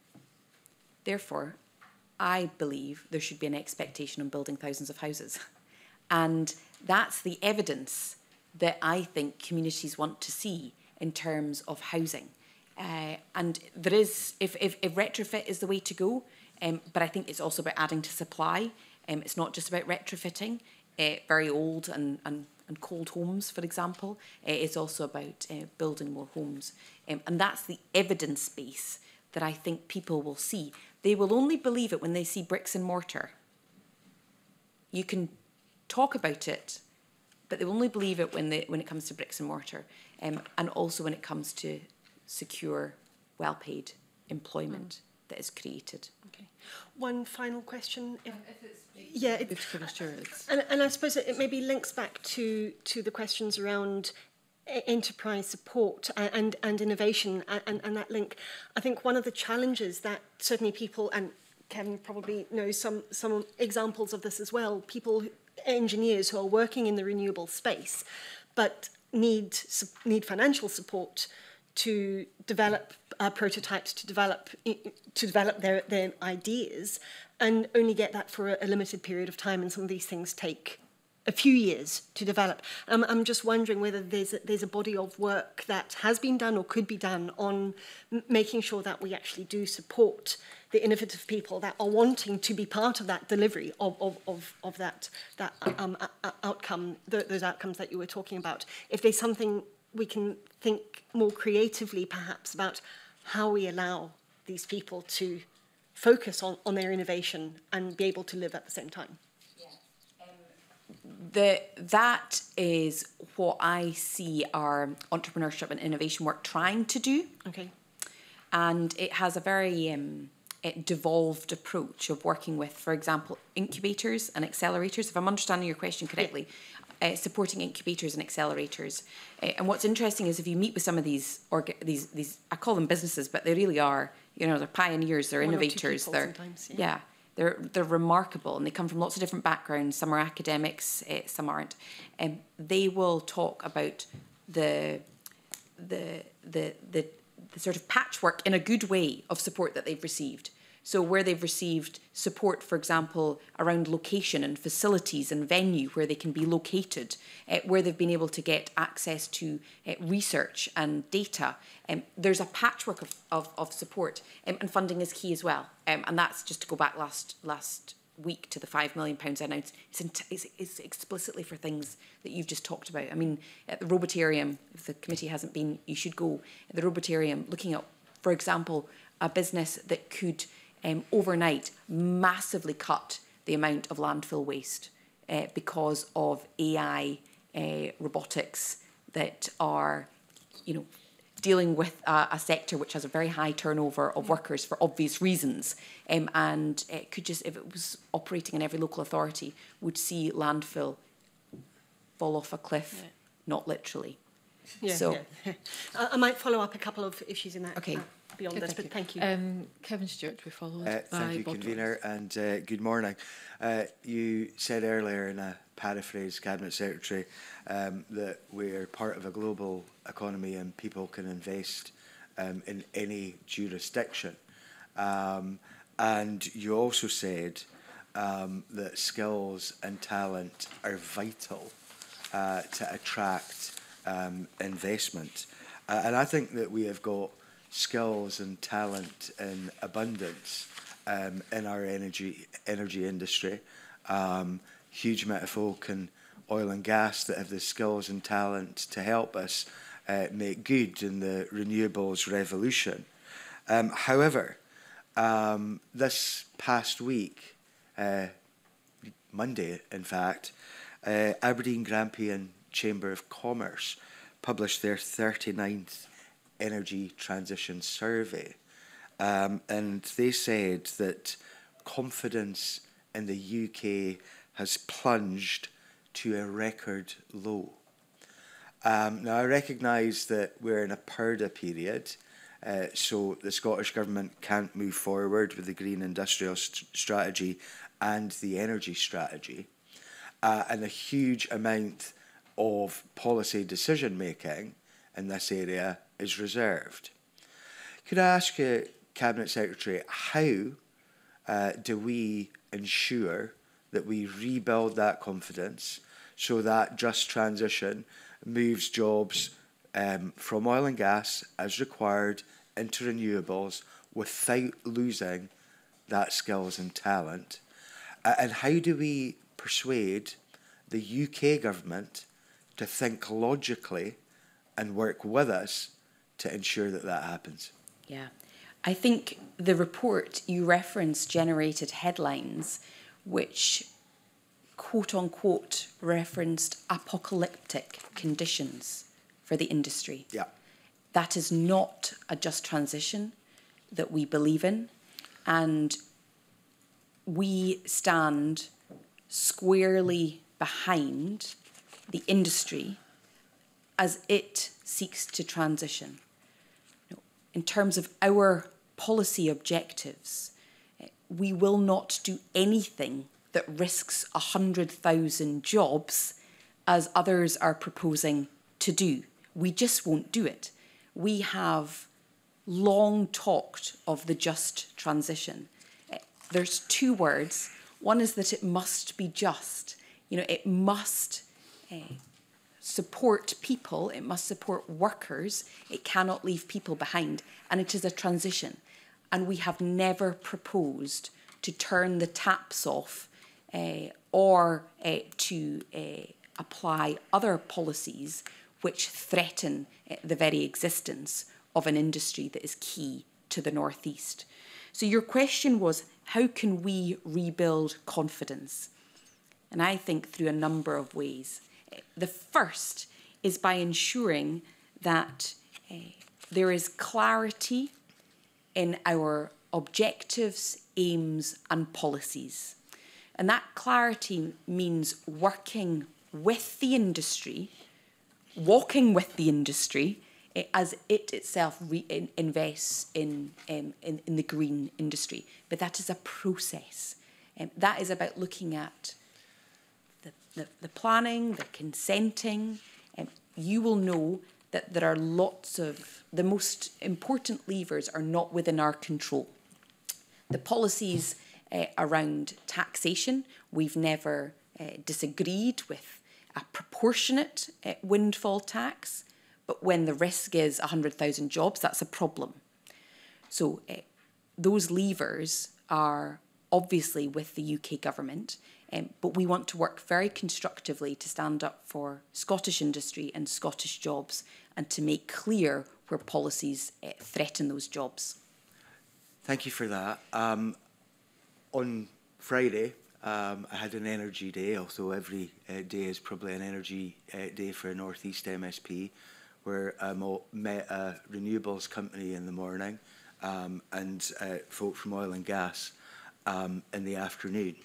Therefore, I believe there should be an expectation on building thousands of houses. And that's the evidence that I think communities want to see in terms of housing. Uh, and there is, if, if, if retrofit is the way to go, um, but I think it's also about adding to supply. Um, it's not just about retrofitting uh, very old and, and, and cold homes, for example. Uh, it's also about uh, building more homes. Um, and that's the evidence base that I think people will see. They will only believe it when they see bricks and mortar. You can talk about it, but they only believe it when, they, when it comes to bricks and mortar, um, and also when it comes to secure, well-paid employment mm. that is created. Okay. One final question. If, um, if it's, yeah, it, it's, sure it's... And, and I suppose it, it maybe links back to, to the questions around enterprise support and, and innovation and, and, and that link. I think one of the challenges that certainly people, and Kevin probably knows some, some examples of this as well, people, engineers who are working in the renewable space, but need, need financial support to develop uh, prototypes, to develop to develop their, their ideas, and only get that for a, a limited period of time. And some of these things take a few years to develop. Um, I'm just wondering whether there's a, there's a body of work that has been done or could be done on m making sure that we actually do support the innovative people that are wanting to be part of that delivery of, of, of, of that, that um, uh, outcome, th those outcomes that you were talking about. If there's something we can think more creatively perhaps about how we allow these people to focus on, on their innovation and be able to live at the same time. The, that is what I see our entrepreneurship and innovation work trying to do. Okay. And it has a very um, it devolved approach of working with, for example, incubators and accelerators, if I'm understanding your question correctly, yeah. uh, supporting incubators and accelerators. Uh, and what's interesting is if you meet with some of these, orga these, these, I call them businesses, but they really are, you know, they're pioneers, they're One innovators, they're, yeah. yeah. They're, they're remarkable, and they come from lots of different backgrounds. Some are academics, uh, some aren't. And um, they will talk about the, the, the, the, the sort of patchwork in a good way of support that they've received. So where they've received support, for example, around location and facilities and venue where they can be located, uh, where they've been able to get access to uh, research and data, um, there's a patchwork of, of, of support, um, and funding is key as well. Um, and that's just to go back last last week to the five million pounds I announced. It's, in it's, it's explicitly for things that you've just talked about. I mean, at the Robotarium, if the committee hasn't been, you should go. At the Robotarium, looking at, for example, a business that could Um, overnight massively cut the amount of landfill waste uh, because of A I uh, robotics that are, you know, dealing with a, a sector which has a very high turnover of workers for obvious reasons, um, and it could just, if it was operating in every local authority, would see landfill fall off a cliff, yeah. Not literally. Yeah, so yeah. I might follow up a couple of issues in that. Okay. Uh, beyond okay, this, thank but thank you. Um, Kevin Stewart, we followed uh, by Thank you, Bob Convener, Jones. and uh, good morning. Uh, you said earlier in a paraphrase, Cabinet Secretary, um, that we're part of a global economy and people can invest um, in any jurisdiction. Um, and you also said um, that skills and talent are vital uh, to attract um, investment. Uh, and I think that we have got skills and talent in abundance um, in our energy energy industry. Um, huge amount of folk in oil and gas that have the skills and talent to help us uh, make good in the renewables revolution. Um, however, um, this past week, uh, Monday in fact, uh, Aberdeen Grampian Chamber of Commerce published their thirty-ninth Energy Transition Survey, um, and they said that confidence in the U K has plunged to a record low. Um, now, I recognise that we're in a purdah period, uh, so the Scottish Government can't move forward with the Green Industrial st Strategy and the Energy Strategy, uh, and a huge amount of policy decision-making in this area is reserved. Could I ask you, Cabinet Secretary, how uh, do we ensure that we rebuild that confidence so that just transition moves jobs um, from oil and gas as required into renewables without losing that skills and talent? Uh, and how do we persuade the U K government to think logically and work with us to ensure that that happens? Yeah, I think the report you referenced generated headlines which quote-unquote referenced apocalyptic conditions for the industry. Yeah. That is not a just transition that we believe in, and we stand squarely behind the industry as it seeks to transition. In terms of our policy objectives, we will not do anything that risks one hundred thousand jobs as others are proposing to do. We just won't do it. We have long talked of the just transition. There's two words. One is that it must be just. You know, it must uh, support people, it must support workers, it cannot leave people behind, and it is a transition. And we have never proposed to turn the taps off uh, or uh, to uh, apply other policies which threaten uh, the very existence of an industry that is key to the North East. So your question was, how can we rebuild confidence? And I think through a number of ways. The first is by ensuring that uh, there is clarity in our objectives, aims and policies. And that clarity means working with the industry, walking with the industry uh, as it itself re in, invests in, um, in, in the green industry. But that is a process. Um, that is about looking at the, the, the planning, the consenting. Um, you will know that there are lots of, the most important levers are not within our control. The policies uh, around taxation, we've never uh, disagreed with a proportionate uh, windfall tax, but when the risk is one hundred thousand jobs, that's a problem. So uh, those levers are obviously with the U K government, um, but we want to work very constructively to stand up for Scottish industry and Scottish jobs and to make clear where policies uh, threaten those jobs. Thank you for that. Um, on Friday, um, I had an energy day, although every uh, day is probably an energy uh, day for a North East M S P, where I met a renewables company in the morning um, and uh, folk from oil and gas um, in the afternoon.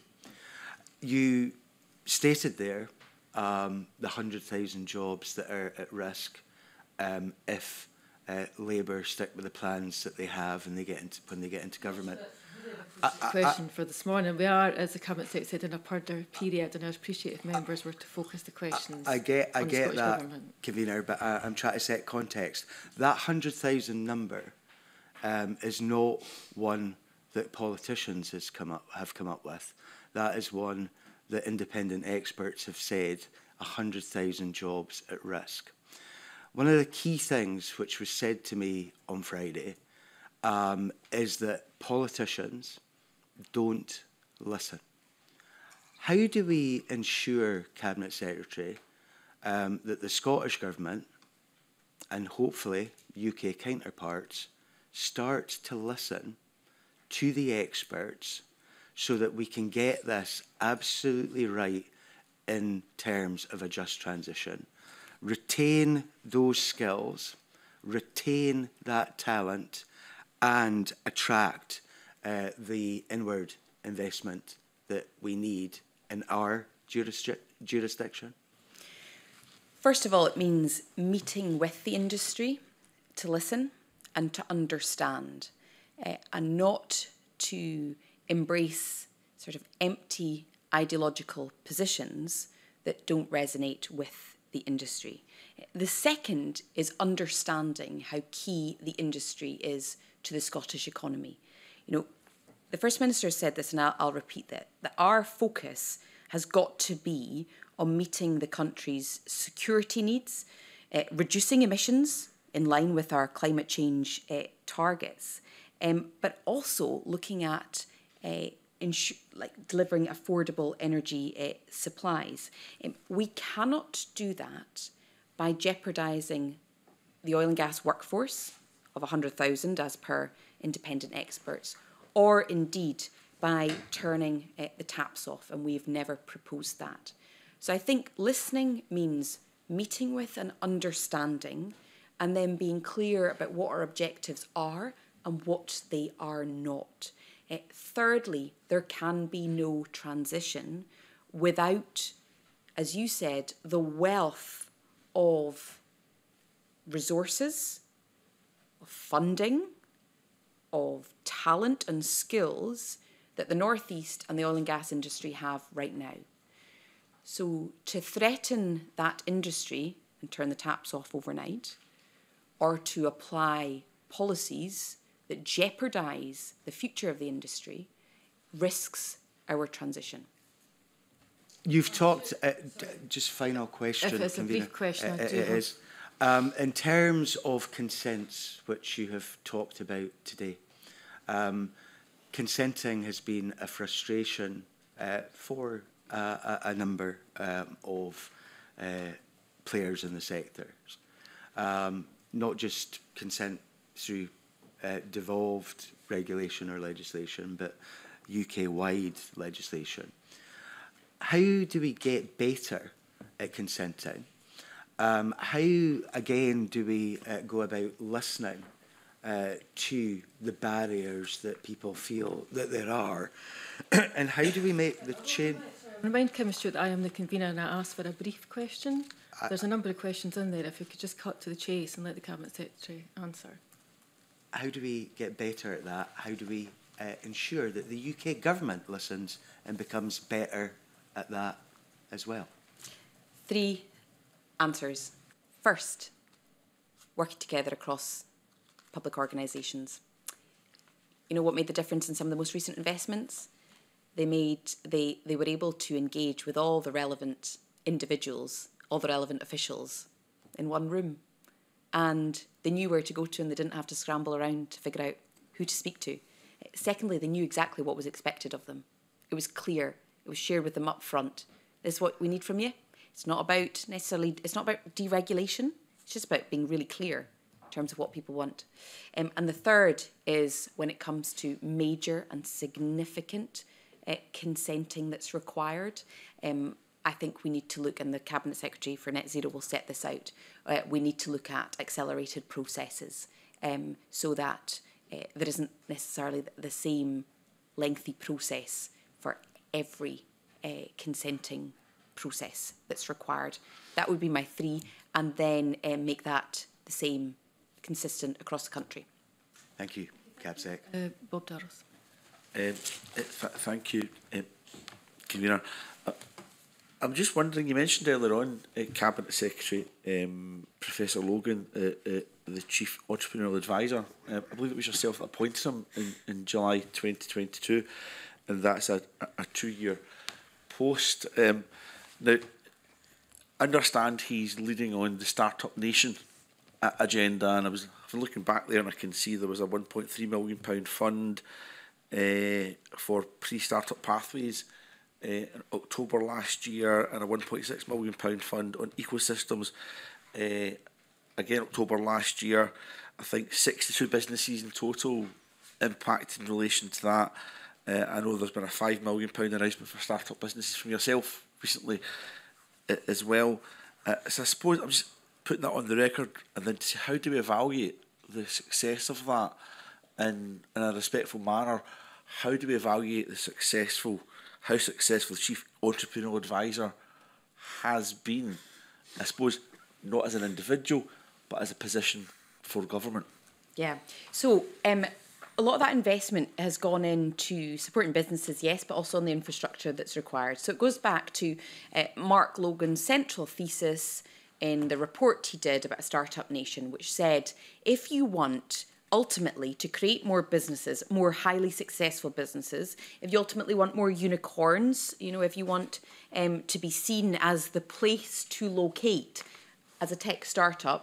You stated there um, the one hundred thousand jobs that are at risk um, if uh, Labour stick with the plans that they have and they get into, when they get into government. I, I, question I, for this morning. We are, as the Cabinet Secretary said, in a purder period, and I'd appreciate if members were to focus the questions. I, I get, I get that, government. Convener, but I, I'm trying to set context. That one hundred thousand number um, is not one that politicians has come up, have come up with. That is one that independent experts have said one hundred thousand jobs at risk. One of the key things which was said to me on Friday um, is that politicians don't listen. How do we ensure, Cabinet Secretary, um, that the Scottish Government and hopefully U K counterparts start to listen to the experts so that we can get this absolutely right in terms of a just transition? Retain those skills, retain that talent, and attract uh, the inward investment that we need in our jurisdi jurisdiction? First of all, it means meeting with the industry to listen and to understand, uh, and not to embrace sort of empty ideological positions that don't resonate with the industry. The second is understanding how key the industry is to the Scottish economy. You know, the First Minister said this, and I'll, I'll repeat that, that our focus has got to be on meeting the country's security needs, uh, reducing emissions in line with our climate change uh, targets, um, but also looking at uh, like delivering affordable energy uh, supplies. Um, we cannot do that by jeopardising the oil and gas workforce of one hundred thousand as per independent experts, or indeed by turning uh, the taps off, and we've never proposed that. So I think listening means meeting with and understanding, and then being clear about what our objectives are and what they are not. Uh, thirdly, there can be no transition without, as you said, the wealth of resources, of funding, of talent and skills that the North East and the oil and gas industry have right now. So to threaten that industry and turn the taps off overnight, or to apply policies that jeopardise the future of the industry, risks our transition. You've talked, uh, d just final question. If it's a convener. brief question, uh, I it do is. Um, in terms of consents, which you have talked about today, um, consenting has been a frustration uh, for uh, a, a number um, of uh, players in the sectors. Um, not just consent through uh, devolved regulation or legislation, but U K-wide legislation. How do we get better at consenting? Um, how, again, do we uh, go about listening uh, to the barriers that people feel that there are? And how do we make the change? Remind Kim Stewart that I am the convener and I asked for a brief question. There's a number of questions in there. If we could just cut to the chase and let the Cabinet Secretary answer. How do we get better at that? How do we uh, ensure that the U K government listens and becomes better at that as well? Three answers. First, working together across public organisations. You know what made the difference in some of the most recent investments? They made they they were able to engage with all the relevant individuals, all the relevant officials in one room, and they knew where to go to, and they didn't have to scramble around to figure out who to speak to. Secondly, they knew exactly what was expected of them. It was clear. It was shared with them up front. This is what we need from you. It's not about necessarily, it's not about deregulation. It's just about being really clear in terms of what people want. Um, and the third is when it comes to major and significant uh, consenting that's required. Um, I think we need to look, and the Cabinet Secretary for Net Zero will set this out, uh, we need to look at accelerated processes um, so that uh, there isn't necessarily the same lengthy process for every uh, consenting process that's required. That would be my three, and then um, make that the same, consistent across the country. Thank you, CabSec. Uh, Bob Doris. Um, th thank you, um, Convener. Uh, I'm just wondering, you mentioned earlier on, uh, Cabinet Secretary um, Professor Logan, uh, uh, the Chief Entrepreneurial Advisor. Uh, I believe it was yourself that appointed him in, in July twenty twenty-two, and that's a, a, a two-year post. Um, now, I understand he's leading on the Startup Nation uh, agenda, and I was looking back there and I can see there was a one point three million pound fund uh, for pre-startup pathways uh, in October last year, and a one point six million pound fund on ecosystems uh, again October last year. I think sixty-two businesses in total impacted in relation to that. Uh, I know there's been a five million pound announcement for startup businesses from yourself recently uh, as well. Uh, so I suppose I'm just putting that on the record, and then to see how do we evaluate the success of that in, in a respectful manner. How do we evaluate the successful, how successful the Chief Entrepreneurial Advisor has been? I suppose not as an individual, but as a position for government. Yeah. So um, a lot of that investment has gone into supporting businesses, yes, but also on the infrastructure that's required. So it goes back to uh, Mark Logan's central thesis in the report he did about a Startup Nation, which said, if you want ultimately to create more businesses, more highly successful businesses, if you ultimately want more unicorns, you know, if you want um, to be seen as the place to locate as a tech startup,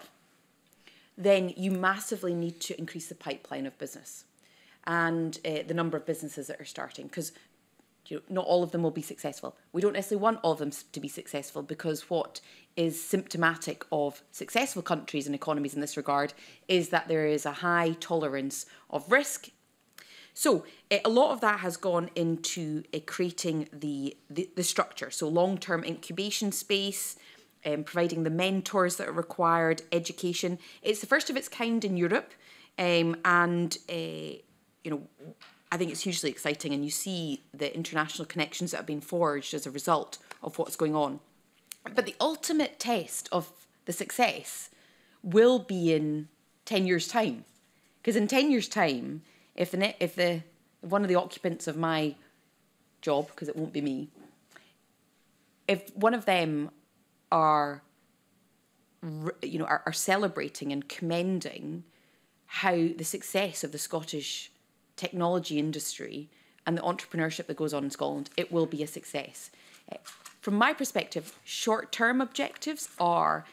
then you massively need to increase the pipeline of business and uh, the number of businesses that are starting, because you know, not all of them will be successful. We don't necessarily want all of them to be successful, because what is symptomatic of successful countries and economies in this regard is that there is a high tolerance of risk, So uh, a lot of that has gone into uh, creating the, the, the structure. So long-term incubation space, um, providing the mentors that are required, education. It's the first of its kind in Europe. Um, and, uh, you know, I think it's hugely exciting. And you see the international connections that have been forged as a result of what's going on. But the ultimate test of the success will be in ten years' time. Because in ten years' time, if the net, if the if one of the occupants of my job, because it won't be me, if one of them are, you know, are, are celebrating and commending how the success of the Scottish technology industry and the entrepreneurship that goes on in Scotland, it will be a success. From my perspective, short-term objectives are,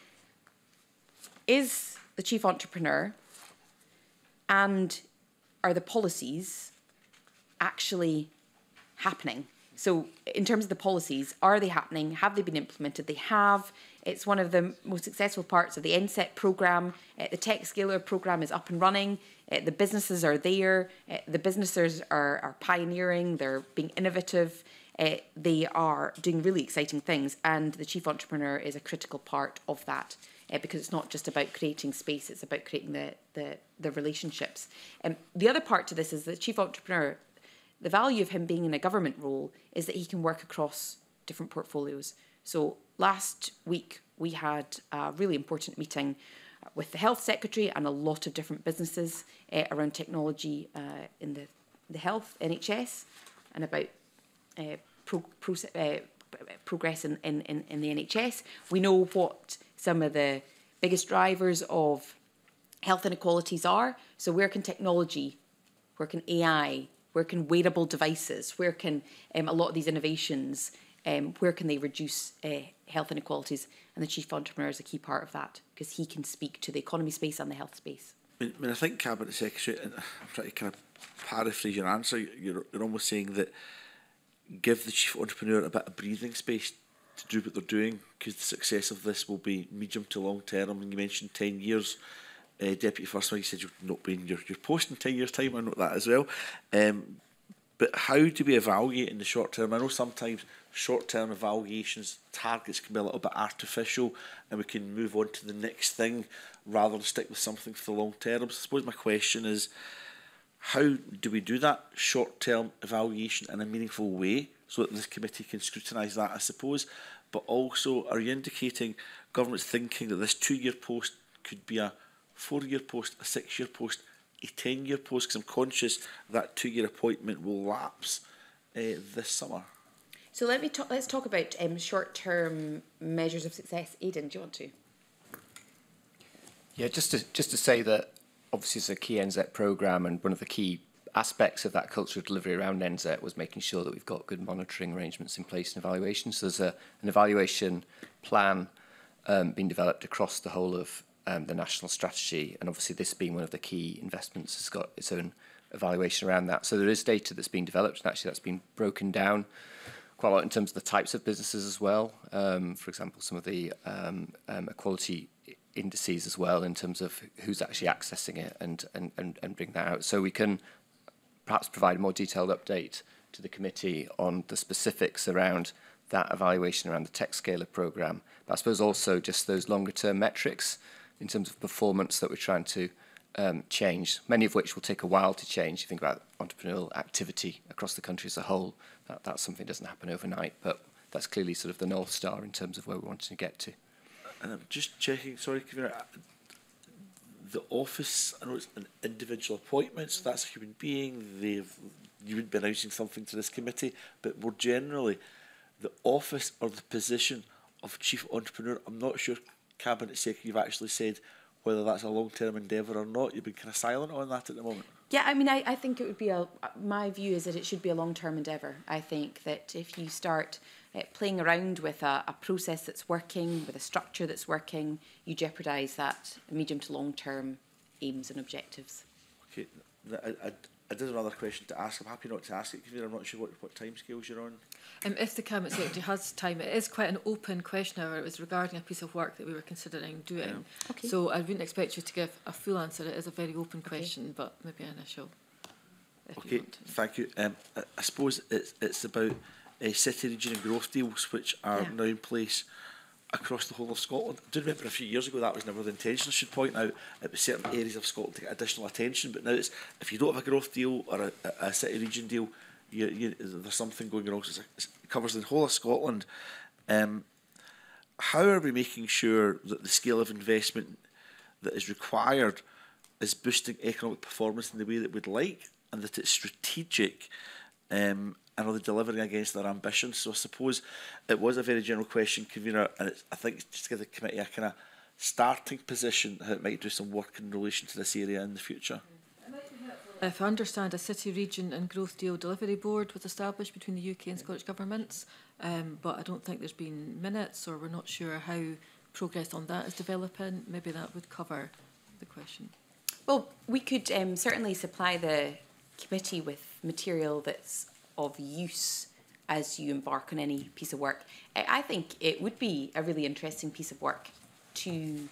is the chief entrepreneur and are the policies actually happening? So in terms of the policies, are they happening? Have they been implemented? They have. It's one of the most successful parts of the N S E T programme. Uh, the Tech Scaler programme is up and running. Uh, the businesses are there. Uh, the businesses are, are pioneering. They're being innovative. Uh, they are doing really exciting things. And the chief entrepreneur is a critical part of that. Uh, because it's not just about creating space, it's about creating the, the, the relationships. Um, the other part to this is the chief entrepreneur, the value of him being in a government role is that he can work across different portfolios. So last week we had a really important meeting with the Health Secretary and a lot of different businesses uh, around technology uh, in the, the health, N H S, and about uh, pro, pro, uh, progress in, in, in the N H S. We know what some of the biggest drivers of health inequalities are. So where can technology, where can A I, where can wearable devices, where can um, a lot of these innovations, um, where can they reduce uh, health inequalities? And the chief entrepreneur is a key part of that because he can speak to the economy space and the health space. I mean, I, mean, I think Cabinet Secretary, and I'm trying to kind of paraphrase your answer, you're, you're almost saying that give the chief entrepreneur a bit of breathing space to do what they're doing, because the success of this will be medium to long term. I mean, you mentioned ten years. Uh, Deputy First Minister, you said you've not been in your, your post in ten years' time. I note that as well. Um, but how do we evaluate in the short term? I know sometimes short-term evaluations, targets can be a little bit artificial, and we can move on to the next thing rather than stick with something for the long term. So I suppose my question is, how do we do that short-term evaluation in a meaningful way so that this committee can scrutinise that, I suppose? But also, are you indicating government's thinking that this two-year post could be a four-year post, a six-year post, a ten-year post? Because I'm conscious that two-year appointment will lapse uh, this summer. So let me talk, let's talk about um, short-term measures of success. Aidan, do you want to? Yeah, just to just to say that obviously it's a key N Z E T programme, and one of the key aspects of that culture of delivery around N Z E T was making sure that we've got good monitoring arrangements in place and evaluation. So there's a, an evaluation plan um, being developed across the whole of um, the national strategy, and obviously this being one of the key investments has got its own evaluation around that. So there is data that's being developed, and actually that's been broken down quite a lot in terms of the types of businesses as well. Um, for example, some of the um, um, equality indices as well in terms of who's actually accessing it, and, and, and, and bring that out. So we can perhaps provide a more detailed update to the committee on the specifics around that evaluation around the Tech Scaler programme. But I suppose also just those longer term metrics in terms of performance that we're trying to um, change, many of which will take a while to change. You think about entrepreneurial activity across the country as a whole, that, that's something that doesn't happen overnight, but that's clearly sort of the North Star in terms of where we want to get to. And I'm just checking, sorry, Convener, the office, I know it's an individual appointment, so that's a human being, they've, you would be announcing something to this committee, but more generally, the office or the position of Chief Entrepreneur, I'm not sure, Cabinet Secretary, you've actually said whether that's a long-term endeavour or not. You've been kind of silent on that at the moment. Yeah, I mean, I, I think it would be a, my view is that it should be a long-term endeavour. I think that if you start uh, playing around with a, a process that's working, with a structure that's working, you jeopardise that medium to long-term aims and objectives. Okay, I, I, I did another question to ask. I'm happy not to ask it, because I'm not sure what, what timescales you're on. Um, if the Cabinet Secretary has time, it is quite an open question hour. It was regarding a piece of work that we were considering doing. Yeah. Okay. So I wouldn't expect you to give a full answer. It is a very open question, okay. But maybe an initial. if Okay, you want to. thank you. Um, I, I suppose it's, it's about uh, city, region and growth deals which are Yeah. now in place across the whole of Scotland. I do remember a few years ago that was never the intention. I should point out it was certain areas of Scotland to get additional attention, but now it's, if you don't have a growth deal or a, a, a city region deal, you, you, there's something going wrong. So it's, it covers the whole of Scotland. Um, how are we making sure that the scale of investment that is required is boosting economic performance in the way that we'd like, and that it's strategic, um, and are they delivering against their ambitions? So I suppose it was a very general question, Convener, and it's, I think it's just to give the committee a kind of starting position how it might do some work in relation to this area in the future. If I understand, a city, region and growth deal delivery board was established between the U K and Scottish governments, um, but I don't think there's been minutes, or we're not sure how progress on that is developing. Maybe that would cover the question. Well, we could um, certainly supply the committee with material that's of use as you embark on any piece of work. I, I think it would be a really interesting piece of work to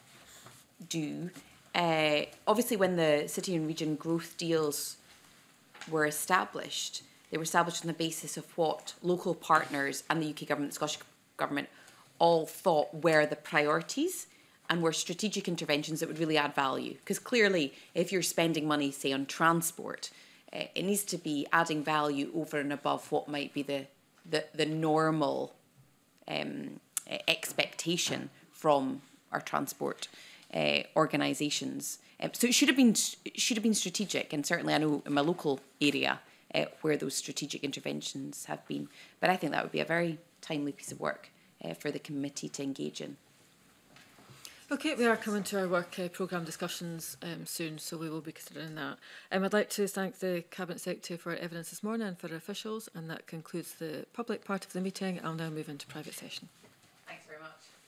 do. Uh, obviously, when the city and region growth deals were established, they were established on the basis of what local partners and the U K government, the Scottish government, all thought were the priorities and were strategic interventions that would really add value. Because clearly, if you're spending money, say, on transport, uh, it needs to be adding value over and above what might be the, the, the normal um, expectation from our transport Uh, organisations. Um, so it should have been it should have been strategic, and certainly I know in my local area uh, where those strategic interventions have been. But I think that would be a very timely piece of work uh, for the committee to engage in. Okay, we are coming to our work uh, programme discussions um, soon, so we will be considering that. Um, I'd like to thank the Cabinet Secretary for her evidence this morning and for her officials, and that concludes the public part of the meeting. I'll now move into private session. Thanks very much.